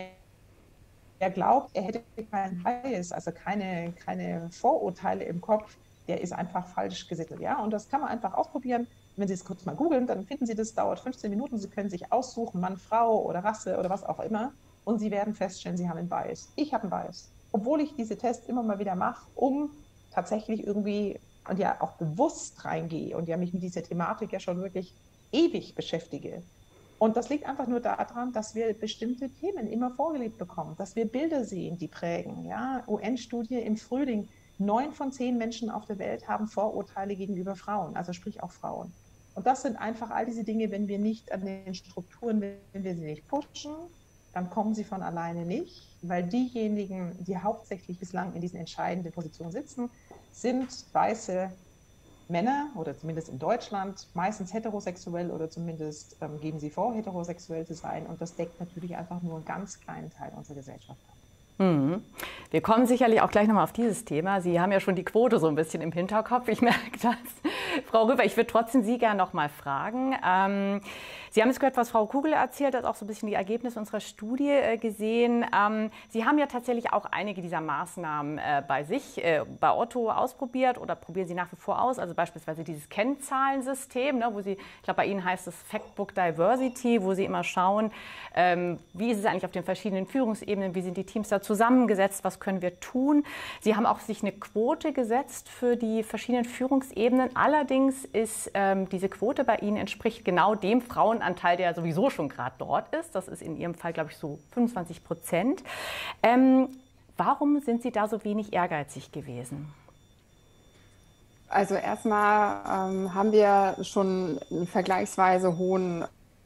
er glaubt, er hätte keinen Bias, also keine, keine Vorurteile im Kopf, der ist einfach falsch gesittelt. Ja? Und das kann man einfach ausprobieren. Wenn Sie es kurz mal googeln, dann finden Sie das, dauert fünfzehn Minuten. Sie können sich aussuchen, Mann, Frau oder Rasse oder was auch immer. Und Sie werden feststellen, Sie haben einen Bias. Ich habe einen Bias. Obwohl ich diese Tests immer mal wieder mache, um tatsächlich irgendwie und ja auch bewusst reingehe und ja mich mit dieser Thematik ja schon wirklich ewig beschäftige. Und das liegt einfach nur daran, dass wir bestimmte Themen immer vorgelebt bekommen, dass wir Bilder sehen, die prägen. Ja? U N-Studie im Frühling, neun von zehn Menschen auf der Welt haben Vorurteile gegenüber Frauen, also sprich auch Frauen. Und das sind einfach all diese Dinge, wenn wir nicht an den Strukturen, wenn wir sie nicht pushen, dann kommen sie von alleine nicht, weil diejenigen, die hauptsächlich bislang in diesen entscheidenden Positionen sitzen, sind weiße Männer oder zumindest in Deutschland, meistens heterosexuell oder zumindest ähm, geben sie vor, heterosexuell zu sein. Und das deckt natürlich einfach nur einen ganz kleinen Teil unserer Gesellschaft ab. Mhm. Wir kommen sicherlich auch gleich nochmal auf dieses Thema. Sie haben ja schon die Quote so ein bisschen im Hinterkopf. Ich merke das. Frau Röber, ich würde trotzdem Sie gerne noch mal fragen. Ähm, Sie haben jetzt gehört, was Frau Kugel erzählt hat, auch so ein bisschen die Ergebnisse unserer Studie äh, gesehen. Ähm, Sie haben ja tatsächlich auch einige dieser Maßnahmen äh, bei sich, äh, bei Otto ausprobiert oder probieren Sie nach wie vor aus. Also beispielsweise dieses Kennzahlensystem, ne, wo Sie, ich glaube, bei Ihnen heißt es Factbook Diversity, wo Sie immer schauen, ähm, wie ist es eigentlich auf den verschiedenen Führungsebenen, wie sind die Teams dazu zusammengesetzt, was können wir tun. Sie haben auch sich eine Quote gesetzt für die verschiedenen Führungsebenen. Allerdings ist ähm, diese Quote bei Ihnen entspricht genau dem Frauenanteil, der sowieso schon gerade dort ist. Das ist in Ihrem Fall, glaube ich, so fünfundzwanzig Prozent. Ähm, warum sind Sie da so wenig ehrgeizig gewesen? Also erstmal ähm, haben wir schon einen vergleichsweise hohen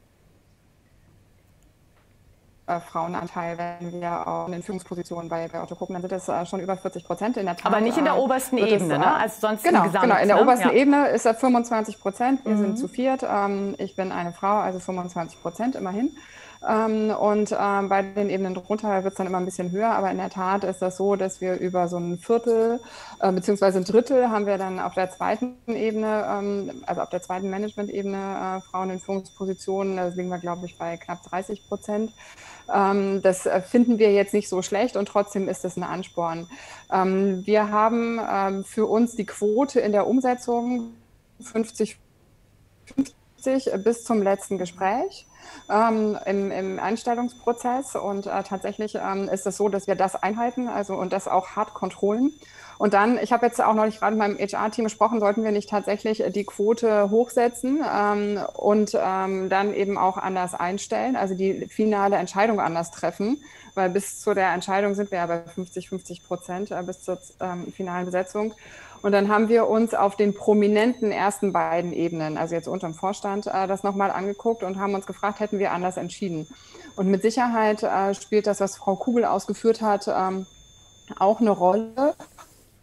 Äh, Frauenanteil, wenn wir auch in den Führungspositionen bei, bei Otto gucken, dann sind das äh, schon über vierzig Prozent in der Tat. Aber nicht in der äh, obersten Ebene, es, ne? Also sonst genau, im Gesamt, genau, in der ne? obersten Ja. Ebene ist er fünfundzwanzig Prozent, wir mhm. sind zu viert, ähm, ich bin eine Frau, also fünfundzwanzig Prozent immerhin. Ähm, und ähm, bei den Ebenen drunter wird es dann immer ein bisschen höher, aber in der Tat ist das so, dass wir über so ein Viertel äh, beziehungsweise ein Drittel haben wir dann auf der zweiten Ebene, ähm, also auf der zweiten Management-Ebene äh, Frauen in Führungspositionen, da liegen wir, glaube ich, bei knapp dreißig Prozent. Ähm, das finden wir jetzt nicht so schlecht und trotzdem ist das ein Ansporn. Ähm, wir haben ähm, für uns die Quote in der Umsetzung fünfzig fünfzig bis zum letzten Gespräch. Ähm, im, im Einstellungsprozess und äh, tatsächlich ähm, ist es so, dass wir das einhalten, also und das auch hart kontrollen. Und dann, ich habe jetzt auch neulich gerade mit meinem H R-Team gesprochen, sollten wir nicht tatsächlich die Quote hochsetzen ähm, und ähm, dann eben auch anders einstellen, also die finale Entscheidung anders treffen, weil bis zu der Entscheidung sind wir ja bei fünfzig fünfzig Prozent äh, bis zur ähm, finalen Besetzung. Und dann haben wir uns auf den prominenten ersten beiden Ebenen, also jetzt unterm Vorstand, äh, das nochmal angeguckt und haben uns gefragt, hätten wir anders entschieden. Und mit Sicherheit äh, spielt das, was Frau Kugel ausgeführt hat, ähm, auch eine Rolle.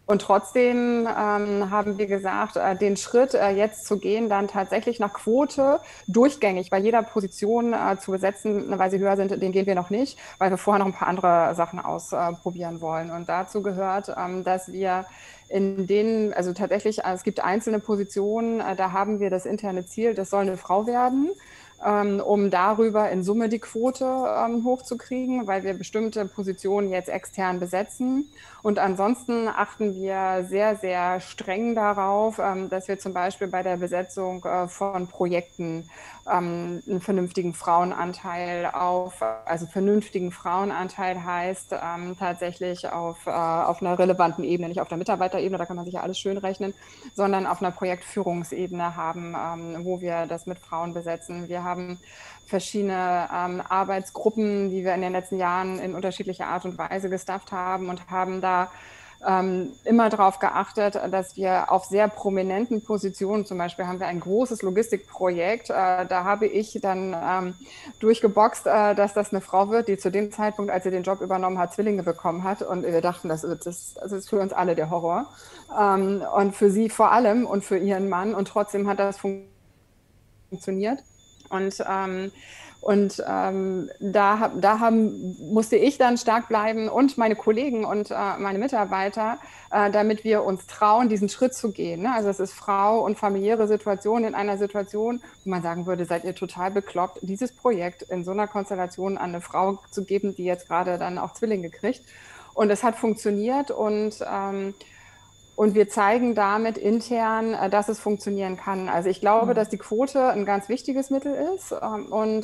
Und trotzdem ähm, haben wir gesagt, äh, den Schritt äh, jetzt zu gehen, dann tatsächlich nach Quote durchgängig bei jeder Position äh, zu besetzen, weil sie höher sind, den gehen wir noch nicht, weil wir vorher noch ein paar andere Sachen ausprobieren äh, wollen. Und dazu gehört, ähm, dass wir in denen, also tatsächlich, äh, es gibt einzelne Positionen, äh, da haben wir das interne Ziel, das soll eine Frau werden, ähm, um darüber in Summe die Quote ähm, hochzukriegen, weil wir bestimmte Positionen jetzt extern besetzen. Und ansonsten achten wir sehr, sehr streng darauf, ähm, dass wir zum Beispiel bei der Besetzung äh, von Projekten ähm, einen vernünftigen Frauenanteil auf, also vernünftigen Frauenanteil heißt ähm, tatsächlich auf, äh, auf einer relevanten Ebene, nicht auf der Mitarbeiterebene, da kann man sich ja alles schön rechnen, sondern auf einer Projektführungsebene haben, ähm, wo wir das mit Frauen besetzen. Wir haben verschiedene ähm, Arbeitsgruppen, die wir in den letzten Jahren in unterschiedlicher Art und Weise gestafft haben und haben da ähm, immer darauf geachtet, dass wir auf sehr prominenten Positionen, zum Beispiel haben wir ein großes Logistikprojekt, äh, da habe ich dann ähm, durchgeboxt, äh, dass das eine Frau wird, die zu dem Zeitpunkt, als sie den Job übernommen hat, Zwillinge bekommen hat. Und wir dachten, das, das, das ist für uns alle der Horror. Ähm, und für sie vor allem und für ihren Mann. Und trotzdem hat das funktioniert. Und, ähm, und ähm, da, da haben, musste ich dann stark bleiben und meine Kollegen und äh, meine Mitarbeiter, äh, damit wir uns trauen, diesen Schritt zu gehen. Ne? Also es ist Frau und familiäre Situation in einer Situation, wo man sagen würde, seid ihr total bekloppt, dieses Projekt in so einer Konstellation an eine Frau zu geben, die jetzt gerade dann auch Zwillinge kriegt. Und es hat funktioniert und ähm, Und wir zeigen damit intern, dass es funktionieren kann. Also ich glaube, dass die Quote ein ganz wichtiges Mittel ist. Und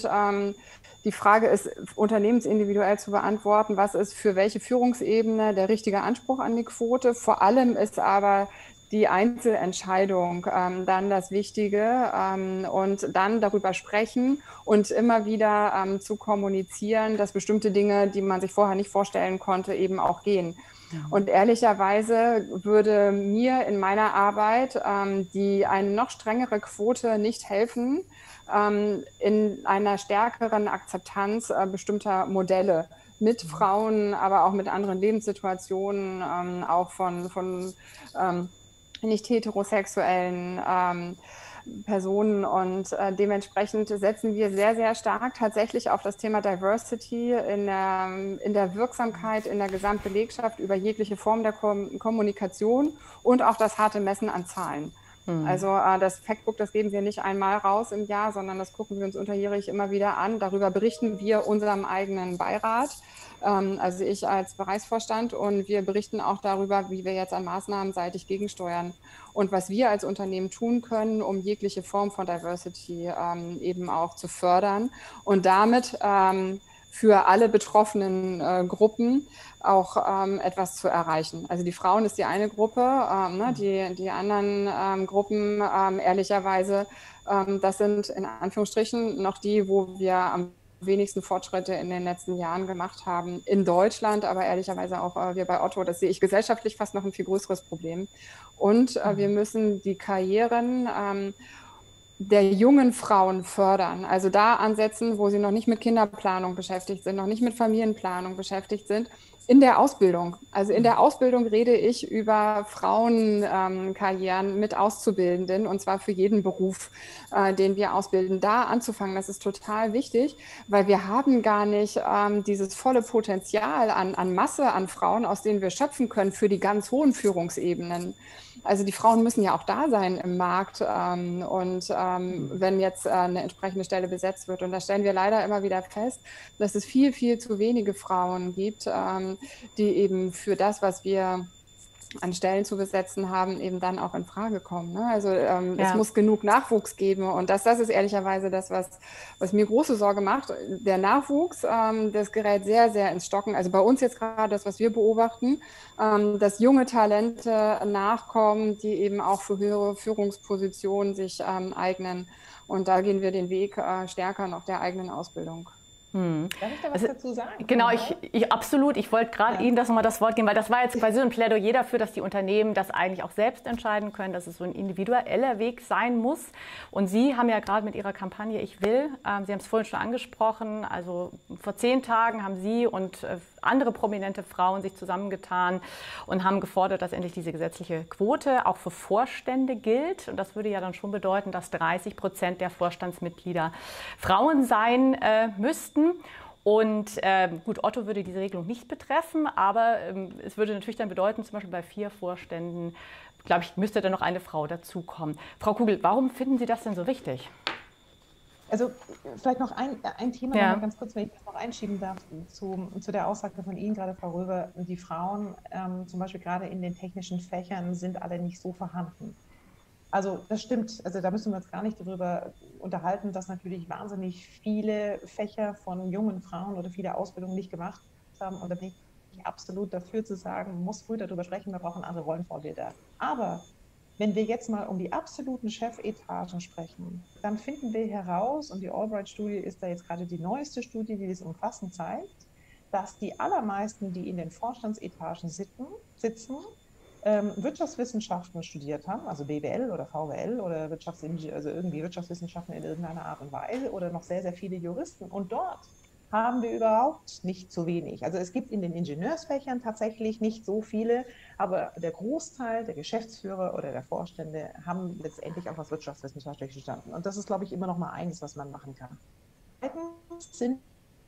die Frage ist, unternehmensindividuell zu beantworten, was ist für welche Führungsebene der richtige Anspruch an die Quote. Vor allem ist aber die Einzelentscheidung ähm, dann das Wichtige ähm, und dann darüber sprechen und immer wieder ähm, zu kommunizieren, dass bestimmte Dinge, die man sich vorher nicht vorstellen konnte, eben auch gehen. Und ehrlicherweise würde mir in meiner Arbeit ähm, die eine noch strengere Quote nicht helfen, ähm, in einer stärkeren Akzeptanz äh, bestimmter Modelle mit Frauen, aber auch mit anderen Lebenssituationen, ähm, auch von, von ähm, nicht heterosexuellen ähm, Personen und äh, dementsprechend setzen wir sehr, sehr stark tatsächlich auf das Thema Diversity in der, in der Wirksamkeit in der Gesamtbelegschaft über jegliche Form der Kom- Kommunikation und auch das harte Messen an Zahlen. Mhm. Also äh, das Factbook, das geben wir nicht einmal raus im Jahr, sondern das gucken wir uns unterjährig immer wieder an. Darüber berichten wir unserem eigenen Beirat, ähm, also ich als Bereichsvorstand, und wir berichten auch darüber, wie wir jetzt an Maßnahmen seitig gegensteuern und was wir als Unternehmen tun können, um jegliche Form von Diversity ähm, eben auch zu fördern und damit ähm, für alle betroffenen äh, Gruppen auch ähm, etwas zu erreichen. Also die Frauen ist die eine Gruppe, ähm, ne, die, die anderen ähm, Gruppen, ähm, ehrlicherweise, ähm, das sind in Anführungsstrichen noch die, wo wir am wenigsten Fortschritte in den letzten Jahren gemacht haben in Deutschland, aber ehrlicherweise auch äh, wir bei Otto, das sehe ich gesellschaftlich fast noch ein viel größeres Problem. Und äh, wir müssen die Karrieren ähm, der jungen Frauen fördern, also da ansetzen, wo sie noch nicht mit Kinderplanung beschäftigt sind, noch nicht mit Familienplanung beschäftigt sind, in der Ausbildung. Also in der Ausbildung rede ich über Frauenkarrieren ähm, mit Auszubildenden, und zwar für jeden Beruf, äh, den wir ausbilden. Da anzufangen, das ist total wichtig, weil wir haben gar nicht ähm, dieses volle Potenzial an, an Masse an Frauen, aus denen wir schöpfen können für die ganz hohen Führungsebenen. Also die Frauen müssen ja auch da sein im Markt ähm, und ähm, wenn jetzt äh, eine entsprechende Stelle besetzt wird. Und da stellen wir leider immer wieder fest, dass es viel, viel zu wenige Frauen gibt, ähm, die eben für das, was wir an Stellen zu besetzen haben, eben dann auch in Frage kommen. Ne? Also ähm, ja. Es muss genug Nachwuchs geben, und das, das ist ehrlicherweise das, was, was mir große Sorge macht. Der Nachwuchs, ähm, das gerät sehr, sehr ins Stocken. Also bei uns jetzt gerade das, was wir beobachten, ähm, dass junge Talente nachkommen, die eben auch für höhere Führungspositionen sich ähm, eignen. Und da gehen wir den Weg äh, stärker noch der eigenen Ausbildung. Hm. Darf ich da was also, dazu sagen? Genau, ich, ich, absolut. Ich wollte gerade ja. Ihnen das nochmal das Wort geben, weil das war jetzt quasi ein Plädoyer dafür, dass die Unternehmen das eigentlich auch selbst entscheiden können, dass es so ein individueller Weg sein muss. Und Sie haben ja gerade mit Ihrer Kampagne Ich will, ähm, Sie haben es vorhin schon angesprochen, also vor zehn Tagen haben Sie und äh, andere prominente Frauen sich zusammengetan und haben gefordert, dass endlich diese gesetzliche Quote auch für Vorstände gilt. Und das würde ja dann schon bedeuten, dass dreißig Prozent der Vorstandsmitglieder Frauen sein äh, müssten. Und äh, gut, Otto würde diese Regelung nicht betreffen, aber ähm, es würde natürlich dann bedeuten, zum Beispiel bei vier Vorständen, glaube ich, müsste dann noch eine Frau dazukommen. Frau Kugel, warum finden Sie das denn so wichtig? Also vielleicht noch ein, ein Thema, ja. noch mal ganz kurz, wenn ich das noch einschieben darf, zu, zu der Aussage von Ihnen gerade, Frau Röber, die Frauen ähm, zum Beispiel gerade in den technischen Fächern sind alle nicht so vorhanden. Also das stimmt, also da müssen wir uns gar nicht darüber unterhalten, dass natürlich wahnsinnig viele Fächer von jungen Frauen oder viele Ausbildungen nicht gemacht haben. Und da bin ich absolut dafür zu sagen, man muss früh darüber sprechen, wir brauchen andere Rollenvorbilder. Aber wenn wir jetzt mal um die absoluten Chefetagen sprechen, dann finden wir heraus, und die Albright-Studie ist da jetzt gerade die neueste Studie, die das umfassend zeigt, dass die allermeisten, die in den Vorstandsetagen sitzen, sitzen ähm, Wirtschaftswissenschaften studiert haben, also B W L oder V W L oder Wirtschaftsingenieur, also irgendwie Wirtschaftswissenschaften in irgendeiner Art und Weise oder noch sehr, sehr viele Juristen. Und dort haben wir überhaupt nicht zu wenig. Also es gibt in den Ingenieursfächern tatsächlich nicht so viele, aber der Großteil der Geschäftsführer oder der Vorstände haben letztendlich auch was wirtschaftswissenschaftlich verstanden. Und das ist, glaube ich, immer noch mal eines, was man machen kann. Zweitens sind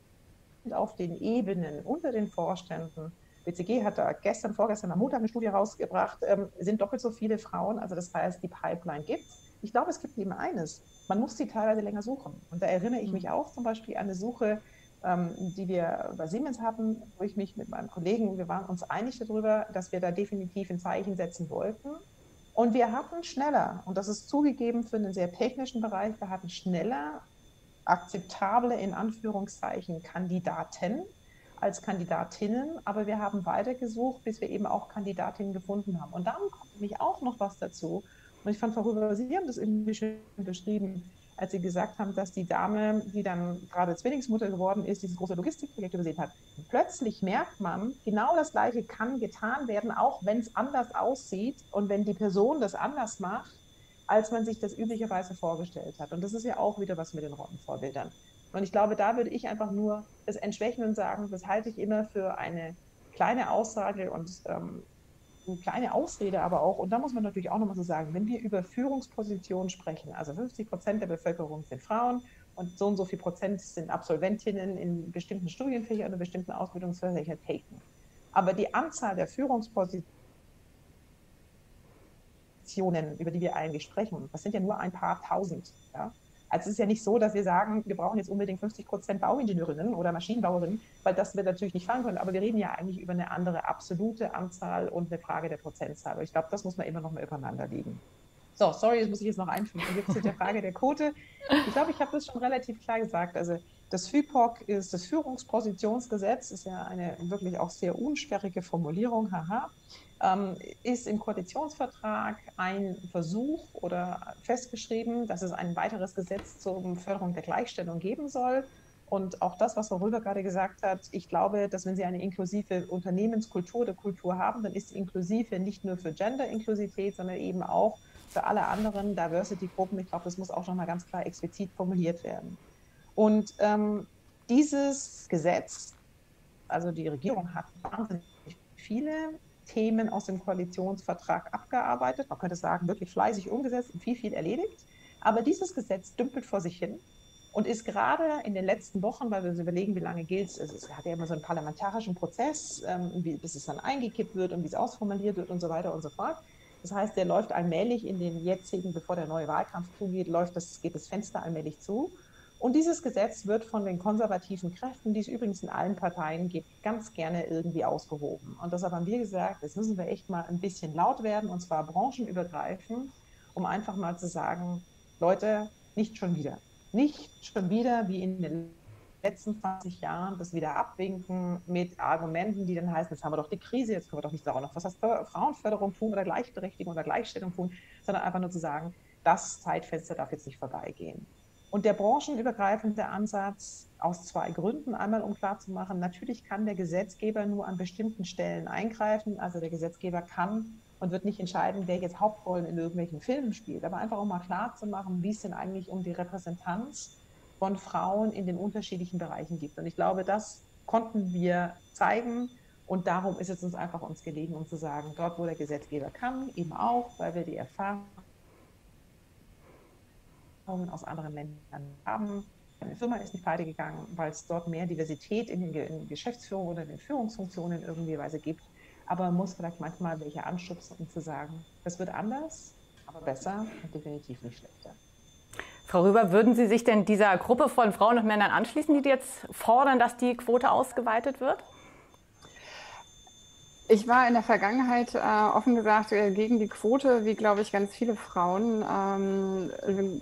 auf den Ebenen unter den Vorständen, B C G hat da gestern, vorgestern am Montag eine Studie rausgebracht, ähm, sind doppelt so viele Frauen. Also das heißt, die Pipeline gibt es. Ich glaube, es gibt eben eines, man muss sie teilweise länger suchen. Und da erinnere ich mich auch zum Beispiel an eine Suche, ähm, die wir bei Siemens hatten, wo ich mich mit meinem Kollegen, wir waren uns einig darüber, dass wir da definitiv ein Zeichen setzen wollten. Und wir hatten schneller, und das ist zugegeben für einen sehr technischen Bereich, wir hatten schneller akzeptable, in Anführungszeichen, Kandidaten als Kandidatinnen, aber wir haben weitergesucht, bis wir eben auch Kandidatinnen gefunden haben. Und dann kommt nämlich auch noch was dazu. Und ich fand, Frau Röber, Sie haben das irgendwie schön beschrieben, als Sie gesagt haben, dass die Dame, die dann gerade Zwillingsmutter geworden ist, dieses große Logistikprojekt übersehen hat. Plötzlich merkt man, genau das Gleiche kann getan werden, auch wenn es anders aussieht und wenn die Person das anders macht, als man sich das üblicherweise vorgestellt hat. Und das ist ja auch wieder was mit den Rollenvorbildern. Und ich glaube, da würde ich einfach nur das entschwächen und sagen, das halte ich immer für eine kleine Aussage und ähm, eine kleine Ausrede aber auch. Und da muss man natürlich auch nochmal so sagen, wenn wir über Führungspositionen sprechen, also fünfzig Prozent der Bevölkerung sind Frauen und so und so viel Prozent sind Absolventinnen in bestimmten Studienfächern oder bestimmten Ausbildungsfächern taken. Aber die Anzahl der Führungspositionen, über die wir eigentlich sprechen, das sind ja nur ein paar tausend, ja. Also es ist ja nicht so, dass wir sagen, wir brauchen jetzt unbedingt fünfzig Prozent Bauingenieurinnen oder Maschinenbauerinnen, weil das wir natürlich nicht fahren können. Aber wir reden ja eigentlich über eine andere absolute Anzahl und eine Frage der Prozentzahl. Aber ich glaube, das muss man immer noch mal übereinander legen. So, sorry, das muss ich jetzt noch einfügen. Und jetzt zu der Frage der Quote. Ich glaube, ich habe das schon relativ klar gesagt. Also das F I P O C ist das Führungspositionsgesetz, ist ja eine wirklich auch sehr unsperrige Formulierung, haha. Ähm, ist im Koalitionsvertrag ein Versuch oder festgeschrieben, dass es ein weiteres Gesetz zur Förderung der Gleichstellung geben soll. Und auch das, was Frau Röber gerade gesagt hat, ich glaube, dass wenn Sie eine inklusive Unternehmenskultur oder Kultur haben, dann ist sie inklusive nicht nur für Gender-Inklusivität, sondern eben auch für alle anderen Diversity-Gruppen. Ich glaube, das muss auch noch mal ganz klar explizit formuliert werden. Und ähm, dieses Gesetz, also die Regierung hat wahnsinnig viele Themen aus dem Koalitionsvertrag abgearbeitet. Man könnte sagen, wirklich fleißig umgesetzt und viel, viel erledigt. Aber dieses Gesetz dümpelt vor sich hin und ist gerade in den letzten Wochen, weil wir uns überlegen, wie lange gilt es, es hat ja immer so einen parlamentarischen Prozess, ähm, wie, bis es dann eingekippt wird und wie es ausformuliert wird und so weiter und so fort. Das heißt, der läuft allmählich in den jetzigen, bevor der neue Wahlkampf zugeht, läuft das, geht das Fenster allmählich zu. Und dieses Gesetz wird von den konservativen Kräften, die es übrigens in allen Parteien gibt, ganz gerne irgendwie ausgehoben. Und deshalb haben wir gesagt, jetzt müssen wir echt mal ein bisschen laut werden, und zwar branchenübergreifend, um einfach mal zu sagen, Leute, nicht schon wieder. Nicht schon wieder wie in den letzten zwanzig Jahren das wieder abwinken mit Argumenten, die dann heißen, jetzt haben wir doch die Krise, jetzt können wir doch nicht auch noch was heißt Frauenförderung tun oder Gleichberechtigung oder Gleichstellung tun, sondern einfach nur zu sagen, das Zeitfenster darf jetzt nicht vorbeigehen. Und der branchenübergreifende Ansatz aus zwei Gründen. Einmal, um klarzumachen, natürlich kann der Gesetzgeber nur an bestimmten Stellen eingreifen. Also der Gesetzgeber kann und wird nicht entscheiden, wer jetzt Hauptrollen in irgendwelchen Filmen spielt. Aber einfach, um mal klarzumachen, wie es denn eigentlich um die Repräsentanz von Frauen in den unterschiedlichen Bereichen geht. Und ich glaube, das konnten wir zeigen. Und darum ist es uns einfach uns gelegen, um zu sagen, dort, wo der Gesetzgeber kann, eben auch, weil wir die Erfahrungen aus anderen Ländern haben. Eine Firma ist nicht pleite gegangen, weil es dort mehr Diversität in den in Geschäftsführung oder in den Führungsfunktionen irgendwie Weise gibt. Aber man muss vielleicht manchmal welche anschubsen, um zu sagen, das wird anders, aber besser und definitiv nicht schlechter. Frau Rüber, würden Sie sich denn dieser Gruppe von Frauen und Männern anschließen, die jetzt fordern, dass die Quote ausgeweitet wird? Ich war in der Vergangenheit, äh, offen gesagt, äh, gegen die Quote, wie, glaube ich, ganz viele Frauen, ähm,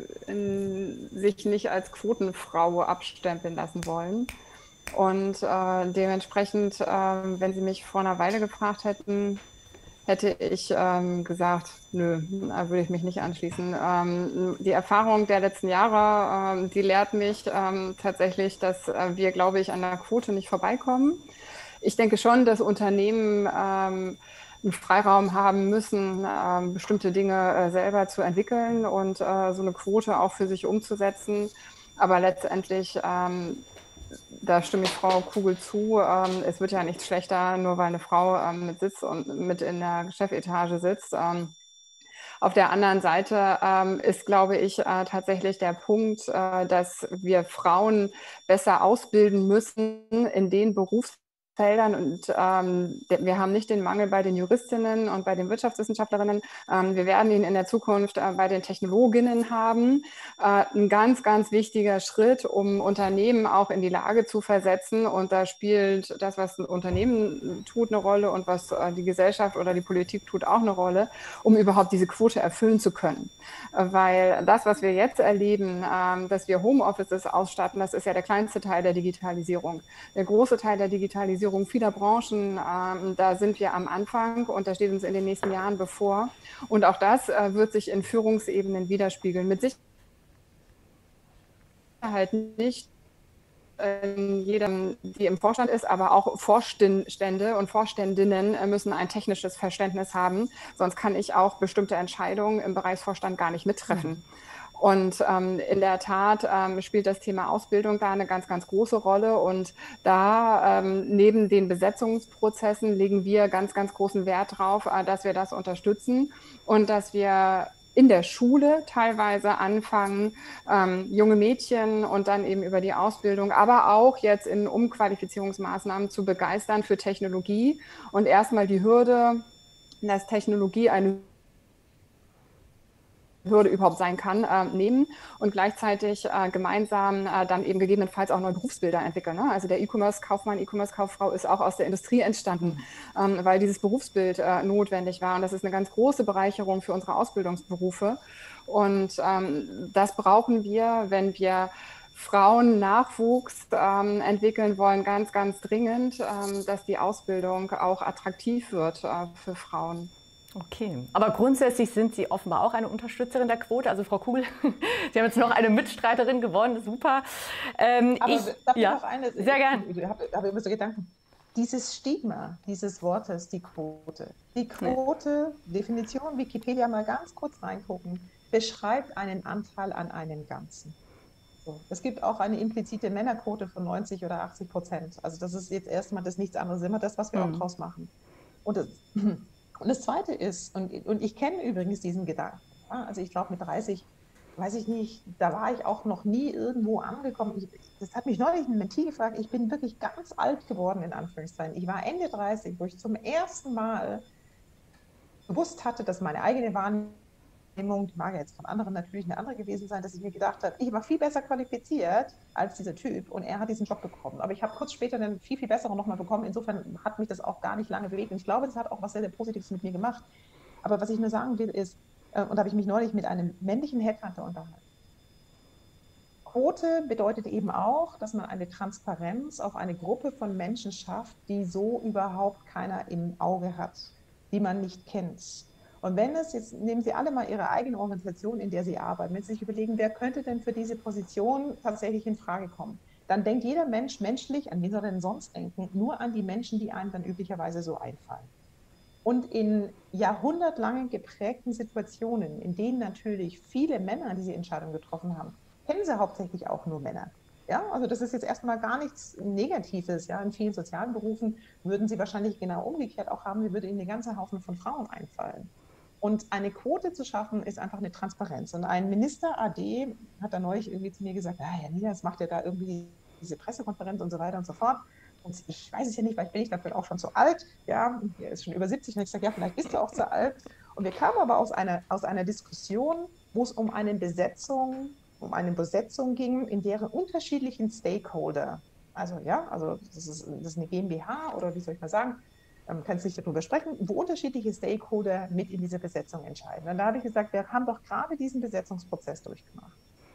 in, sich nicht als Quotenfrau abstempeln lassen wollen. Und äh, dementsprechend, äh, wenn Sie mich vor einer Weile gefragt hätten, hätte ich ähm, gesagt, nö, da würde ich mich nicht anschließen. Ähm, die Erfahrung der letzten Jahre, ähm, die lehrt mich ähm, tatsächlich, dass äh, wir, glaube ich, an der Quote nicht vorbeikommen. Ich denke schon, dass Unternehmen ähm, einen Freiraum haben müssen, ähm, bestimmte Dinge äh, selber zu entwickeln und äh, so eine Quote auch für sich umzusetzen. Aber letztendlich, ähm, da stimme ich Frau Kugel zu, ähm, es wird ja nichts schlechter, nur weil eine Frau ähm, mit Sitz und mit in der Chefetage sitzt. Ähm, Auf der anderen Seite ähm, ist, glaube ich, äh, tatsächlich der Punkt, äh, dass wir Frauen besser ausbilden müssen in den Berufsfeldern. Und ähm, wir haben nicht den Mangel bei den Juristinnen und bei den Wirtschaftswissenschaftlerinnen. Ähm, wir werden ihn in der Zukunft äh, bei den Technologinnen haben. Äh, ein ganz, ganz wichtiger Schritt, um Unternehmen auch in die Lage zu versetzen. Und da spielt das, was ein Unternehmen tut, eine Rolle und was äh, die Gesellschaft oder die Politik tut, auch eine Rolle, um überhaupt diese Quote erfüllen zu können. Äh, weil das, was wir jetzt erleben, äh, dass wir Homeoffices ausstatten, das ist ja der kleinste Teil der Digitalisierung. Der große Teil der Digitalisierung vieler Branchen, äh, da sind wir am Anfang und da steht uns in den nächsten Jahren bevor. Und auch das äh, wird sich in Führungsebenen widerspiegeln. Mit Sicherheit nicht in jedem, die im Vorstand ist, aber auch Vorstände und Vorständinnen müssen ein technisches Verständnis haben. Sonst kann ich auch bestimmte Entscheidungen im Bereichsvorstand gar nicht mittreffen. Mhm. Und ähm, in der Tat ähm, spielt das Thema Ausbildung da eine ganz, ganz große Rolle. Und da ähm, neben den Besetzungsprozessen legen wir ganz, ganz großen Wert drauf, äh, dass wir das unterstützen und dass wir in der Schule teilweise anfangen, ähm, junge Mädchen und dann eben über die Ausbildung, aber auch jetzt in Umqualifizierungsmaßnahmen zu begeistern für Technologie und erstmal die Hürde, dass Technologie eine Hürde überhaupt sein kann, äh, nehmen und gleichzeitig äh, gemeinsam äh, dann eben gegebenenfalls auch neue Berufsbilder entwickeln. Ne? Also der E-Commerce-Kaufmann, E-Commerce-Kauffrau ist auch aus der Industrie entstanden, ähm, weil dieses Berufsbild äh, notwendig war. Und das ist eine ganz große Bereicherung für unsere Ausbildungsberufe. Und ähm, das brauchen wir, wenn wir Frauen Nachwuchs ähm, entwickeln wollen, ganz, ganz dringend, ähm, dass die Ausbildung auch attraktiv wird äh, für Frauen. Okay, aber grundsätzlich sind Sie offenbar auch eine Unterstützerin der Quote. Also Frau Kugel, Sie haben jetzt noch eine Mitstreiterin gewonnen, super. Ähm, aber ich, darf ich ja, noch eine? Sehr gern. Ich, ich habe hab immer so Gedanken. Dieses Stigma dieses Wortes, die Quote. Die Quote, ja. Definition, Wikipedia mal ganz kurz reingucken, beschreibt einen Anteil an einem Ganzen. So. Es gibt auch eine implizite Männerquote von neunzig oder achtzig Prozent. Also das ist jetzt erstmal das nichts anderes, immer das, was wir mhm. auch draus machen. Und das, Und das Zweite ist, und, und ich kenne übrigens diesen Gedanken, ja, also ich glaube mit dreißig, weiß ich nicht, da war ich auch noch nie irgendwo angekommen. Ich, das hat mich neulich ein Mentee gefragt, ich bin wirklich ganz alt geworden, in Anführungszeichen. Ich war Ende dreißig, wo ich zum ersten Mal bewusst hatte, dass meine eigene Wahrnehmung, die mag ja jetzt von anderen natürlich eine andere gewesen sein, dass ich mir gedacht habe, ich war viel besser qualifiziert als dieser Typ und er hat diesen Job bekommen. Aber ich habe kurz später einen viel, viel besseren nochmal bekommen. Insofern hat mich das auch gar nicht lange bewegt. Und ich glaube, das hat auch was sehr, sehr Positives mit mir gemacht. Aber was ich nur sagen will ist, äh, und da habe ich mich neulich mit einem männlichen Headhunter unterhalten. Quote bedeutet eben auch, dass man eine Transparenz auf eine Gruppe von Menschen schafft, die so überhaupt keiner im Auge hat, die man nicht kennt. Und wenn es jetzt, nehmen Sie alle mal Ihre eigene Organisation, in der Sie arbeiten, wenn Sie sich überlegen, wer könnte denn für diese Position tatsächlich in Frage kommen, dann denkt jeder Mensch menschlich, an wen soll er denn sonst denken, nur an die Menschen, die einem dann üblicherweise so einfallen. Und in jahrhundertlangen geprägten Situationen, in denen natürlich viele Männer diese Entscheidung getroffen haben, kennen Sie hauptsächlich auch nur Männer. Ja, also das ist jetzt erstmal gar nichts Negatives. Ja, in vielen sozialen Berufen würden Sie wahrscheinlich genau umgekehrt auch haben, Sie würde Ihnen eine ganze Haufen von Frauen einfallen. Und eine Quote zu schaffen, ist einfach eine Transparenz. Und ein Minister A D hat da neulich irgendwie zu mir gesagt, ah, Herr Nieders macht ja da irgendwie diese Pressekonferenz und so weiter und so fort. Und ich weiß es ja nicht, vielleicht bin ich dafür auch schon zu alt. Ja, er ist schon über siebzig. Und ich sage, ja, vielleicht bist du auch zu alt. Und wir kamen aber aus einer, aus einer Diskussion, wo es um eine Besetzung, um eine Besetzung ging, in deren unterschiedlichen Stakeholder, also ja, also das ist, das ist eine GmbH oder wie soll ich mal sagen, man kann es nicht darüber sprechen, wo unterschiedliche Stakeholder mit in diese Besetzung entscheiden. Und da habe ich gesagt, wir haben doch gerade diesen Besetzungsprozess durchgemacht.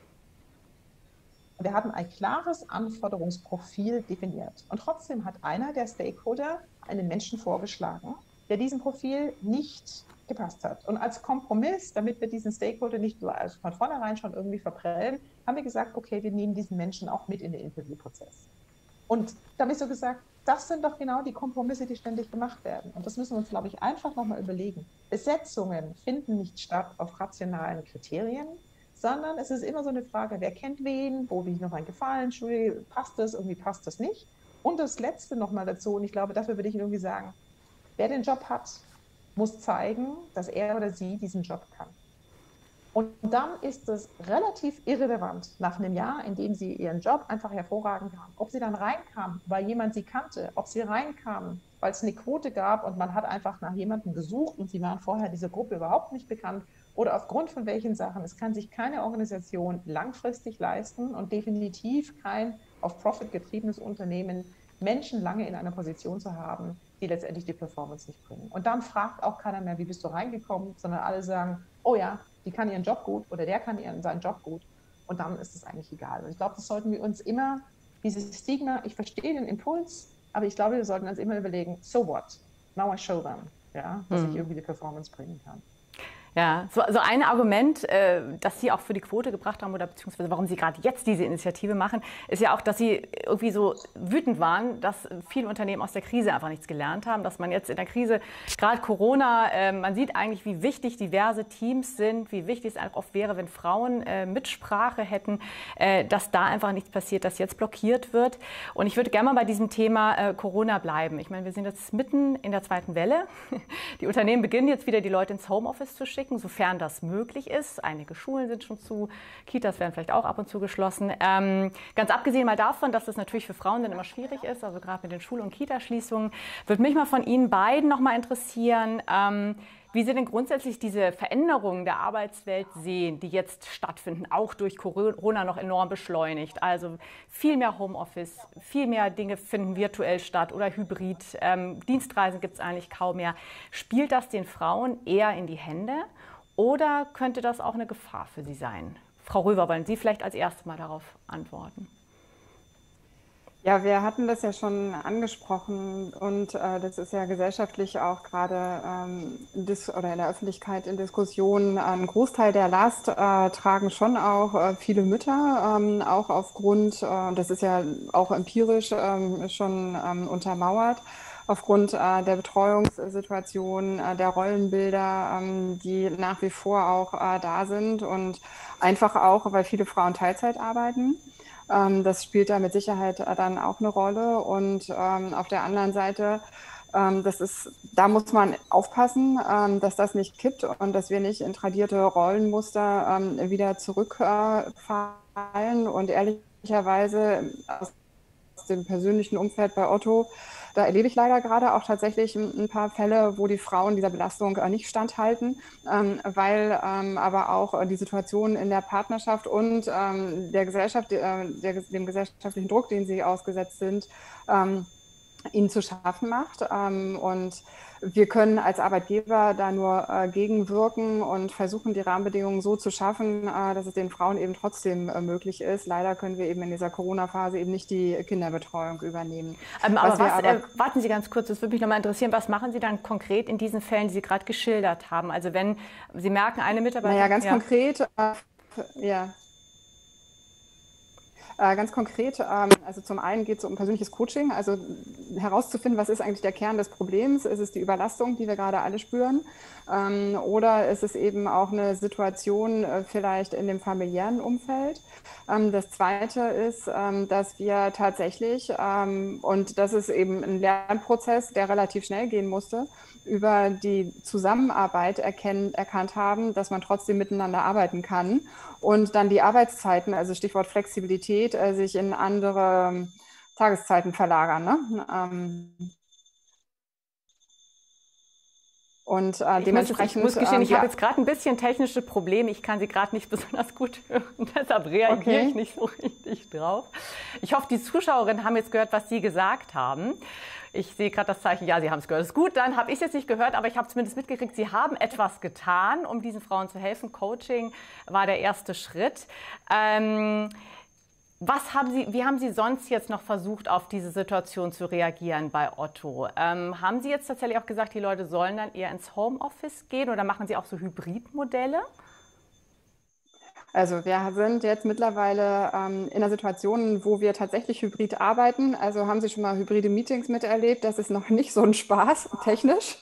Wir hatten ein klares Anforderungsprofil definiert. Und trotzdem hat einer der Stakeholder einen Menschen vorgeschlagen, der diesem Profil nicht gepasst hat. Und als Kompromiss, damit wir diesen Stakeholder nicht von vornherein schon irgendwie verprellen, haben wir gesagt, okay, wir nehmen diesen Menschen auch mit in den Interviewprozess. Und da habe ich so gesagt, das sind doch genau die Kompromisse, die ständig gemacht werden. Und das müssen wir uns, glaube ich, einfach nochmal überlegen. Besetzungen finden nicht statt auf rationalen Kriterien, sondern es ist immer so eine Frage, wer kennt wen, wo will ich noch einen Gefallen, Entschuldigung, passt das, irgendwie passt das nicht. Und das Letzte nochmal dazu, und ich glaube, dafür würde ich irgendwie sagen, wer den Job hat, muss zeigen, dass er oder sie diesen Job kann. Und dann ist es relativ irrelevant, nach einem Jahr, in dem sie ihren Job einfach hervorragend haben, ob sie dann reinkamen, weil jemand sie kannte, ob sie reinkamen, weil es eine Quote gab und man hat einfach nach jemandem gesucht und sie waren vorher dieser Gruppe überhaupt nicht bekannt, oder aufgrund von welchen Sachen. Es kann sich keine Organisation langfristig leisten und definitiv kein auf Profit getriebenes Unternehmen, Menschen lange in einer Position zu haben, die letztendlich die Performance nicht bringen. Und dann fragt auch keiner mehr, wie bist du reingekommen, sondern alle sagen, oh ja, die kann ihren Job gut oder der kann ihren, seinen Job gut. Und dann ist es eigentlich egal. Und ich glaube, das sollten wir uns immer, dieses Stigma, ich verstehe den Impuls, aber ich glaube, wir sollten uns immer überlegen, so what? Now I show them, ja, dass hm. ich irgendwie die Performance bringen kann. Ja, so, so ein Argument, äh, das Sie auch für die Quote gebracht haben oder beziehungsweise warum Sie gerade jetzt diese Initiative machen, ist ja auch, dass Sie irgendwie so wütend waren, dass viele Unternehmen aus der Krise einfach nichts gelernt haben, dass man jetzt in der Krise, gerade Corona, äh, man sieht eigentlich, wie wichtig diverse Teams sind, wie wichtig es einfach oft wäre, wenn Frauen äh, Mitsprache hätten, äh, dass da einfach nichts passiert, dass jetzt blockiert wird. Und ich würde gerne mal bei diesem Thema äh, Corona bleiben. Ich meine, wir sind jetzt mitten in der zweiten Welle. Die Unternehmen beginnen jetzt wieder, die Leute ins Homeoffice zu schicken, sofern das möglich ist. Einige Schulen sind schon zu, Kitas werden vielleicht auch ab und zu geschlossen. Ähm, ganz abgesehen mal davon, dass das natürlich für Frauen dann immer schwierig ist, also gerade mit den Schul- und Kitaschließungen, würde mich mal von Ihnen beiden noch mal interessieren, ähm, wie Sie denn grundsätzlich diese Veränderungen der Arbeitswelt sehen, die jetzt stattfinden, auch durch Corona noch enorm beschleunigt. Also viel mehr Homeoffice, viel mehr Dinge finden virtuell statt oder hybrid. Ähm, Dienstreisen gibt es eigentlich kaum mehr. Spielt das den Frauen eher in die Hände oder könnte das auch eine Gefahr für sie sein? Frau Röver, wollen Sie vielleicht als Erste mal darauf antworten? Ja, wir hatten das ja schon angesprochen und äh, das ist ja gesellschaftlich auch gerade ähm, oder in der Öffentlichkeit in Diskussionen. Ein Großteil der Last äh, tragen schon auch äh, viele Mütter, ähm, auch aufgrund, äh, das ist ja auch empirisch ähm, schon ähm, untermauert, aufgrund äh, der Betreuungssituation, äh, der Rollenbilder, ähm, die nach wie vor auch äh, da sind und einfach auch, weil viele Frauen Teilzeit arbeiten. Das spielt da mit Sicherheit dann auch eine Rolle. Und ähm, auf der anderen Seite, ähm, das ist, da muss man aufpassen, ähm, dass das nicht kippt und dass wir nicht in tradierte Rollenmuster ähm, wieder zurückfallen. Äh, und ehrlicherweise aus dem persönlichen Umfeld bei Otto, da erlebe ich leider gerade auch tatsächlich ein paar Fälle, wo die Frauen dieser Belastung nicht standhalten, ähm, weil ähm, aber auch die Situation in der Partnerschaft und ähm, der Gesellschaft, äh, der, dem gesellschaftlichen Druck, den sie ausgesetzt sind, ähm, ihnen zu schaffen macht. Ähm, und wir können als Arbeitgeber da nur äh, gegenwirken und versuchen, die Rahmenbedingungen so zu schaffen, äh, dass es den Frauen eben trotzdem äh, möglich ist. Leider können wir eben in dieser Corona-Phase eben nicht die Kinderbetreuung übernehmen. Ähm, aber was, was, aber, äh, warten Sie ganz kurz, das würde mich noch mal interessieren. Was machen Sie dann konkret in diesen Fällen, die Sie gerade geschildert haben? Also wenn Sie merken, eine Mitarbeiterin... Naja, ganz ja. konkret, äh, ja. Äh, ganz konkret, ähm, also zum einen geht es um persönliches Coaching, also herauszufinden, was ist eigentlich der Kern des Problems? Ist es die Überlastung, die wir gerade alle spüren? Ähm, oder ist es eben auch eine Situation äh, vielleicht in dem familiären Umfeld? Ähm, das Zweite ist, ähm, dass wir tatsächlich, ähm, und das ist eben ein Lernprozess, der relativ schnell gehen musste, über die Zusammenarbeit erkennen, erkannt haben, dass man trotzdem miteinander arbeiten kann und dann die Arbeitszeiten, also Stichwort Flexibilität, äh, sich in andere Tageszeiten verlagern. Ne? Ähm, und äh, ich dementsprechend. Muss, ich muss gestehen, ähm, ich habe jetzt gerade ein bisschen technische Probleme. Ich kann Sie gerade nicht besonders gut hören. Deshalb reagiere okay. ich nicht so richtig drauf. Ich hoffe, die Zuschauerinnen haben jetzt gehört, was Sie gesagt haben. Ich sehe gerade das Zeichen, ja, Sie haben es gehört. Das ist gut, dann habe ich es jetzt nicht gehört, aber ich habe zumindest mitgekriegt, Sie haben etwas getan, um diesen Frauen zu helfen. Coaching war der erste Schritt. Ähm, was haben Sie, wie haben Sie sonst jetzt noch versucht, auf diese Situation zu reagieren bei Otto? Ähm, haben Sie jetzt tatsächlich auch gesagt, die Leute sollen dann eher ins Homeoffice gehen oder machen Sie auch so Hybridmodelle? Also wir sind jetzt mittlerweile ähm, in einer Situation, wo wir tatsächlich hybrid arbeiten. Also haben Sie schon mal hybride Meetings miterlebt? Das ist noch nicht so ein Spaß, technisch.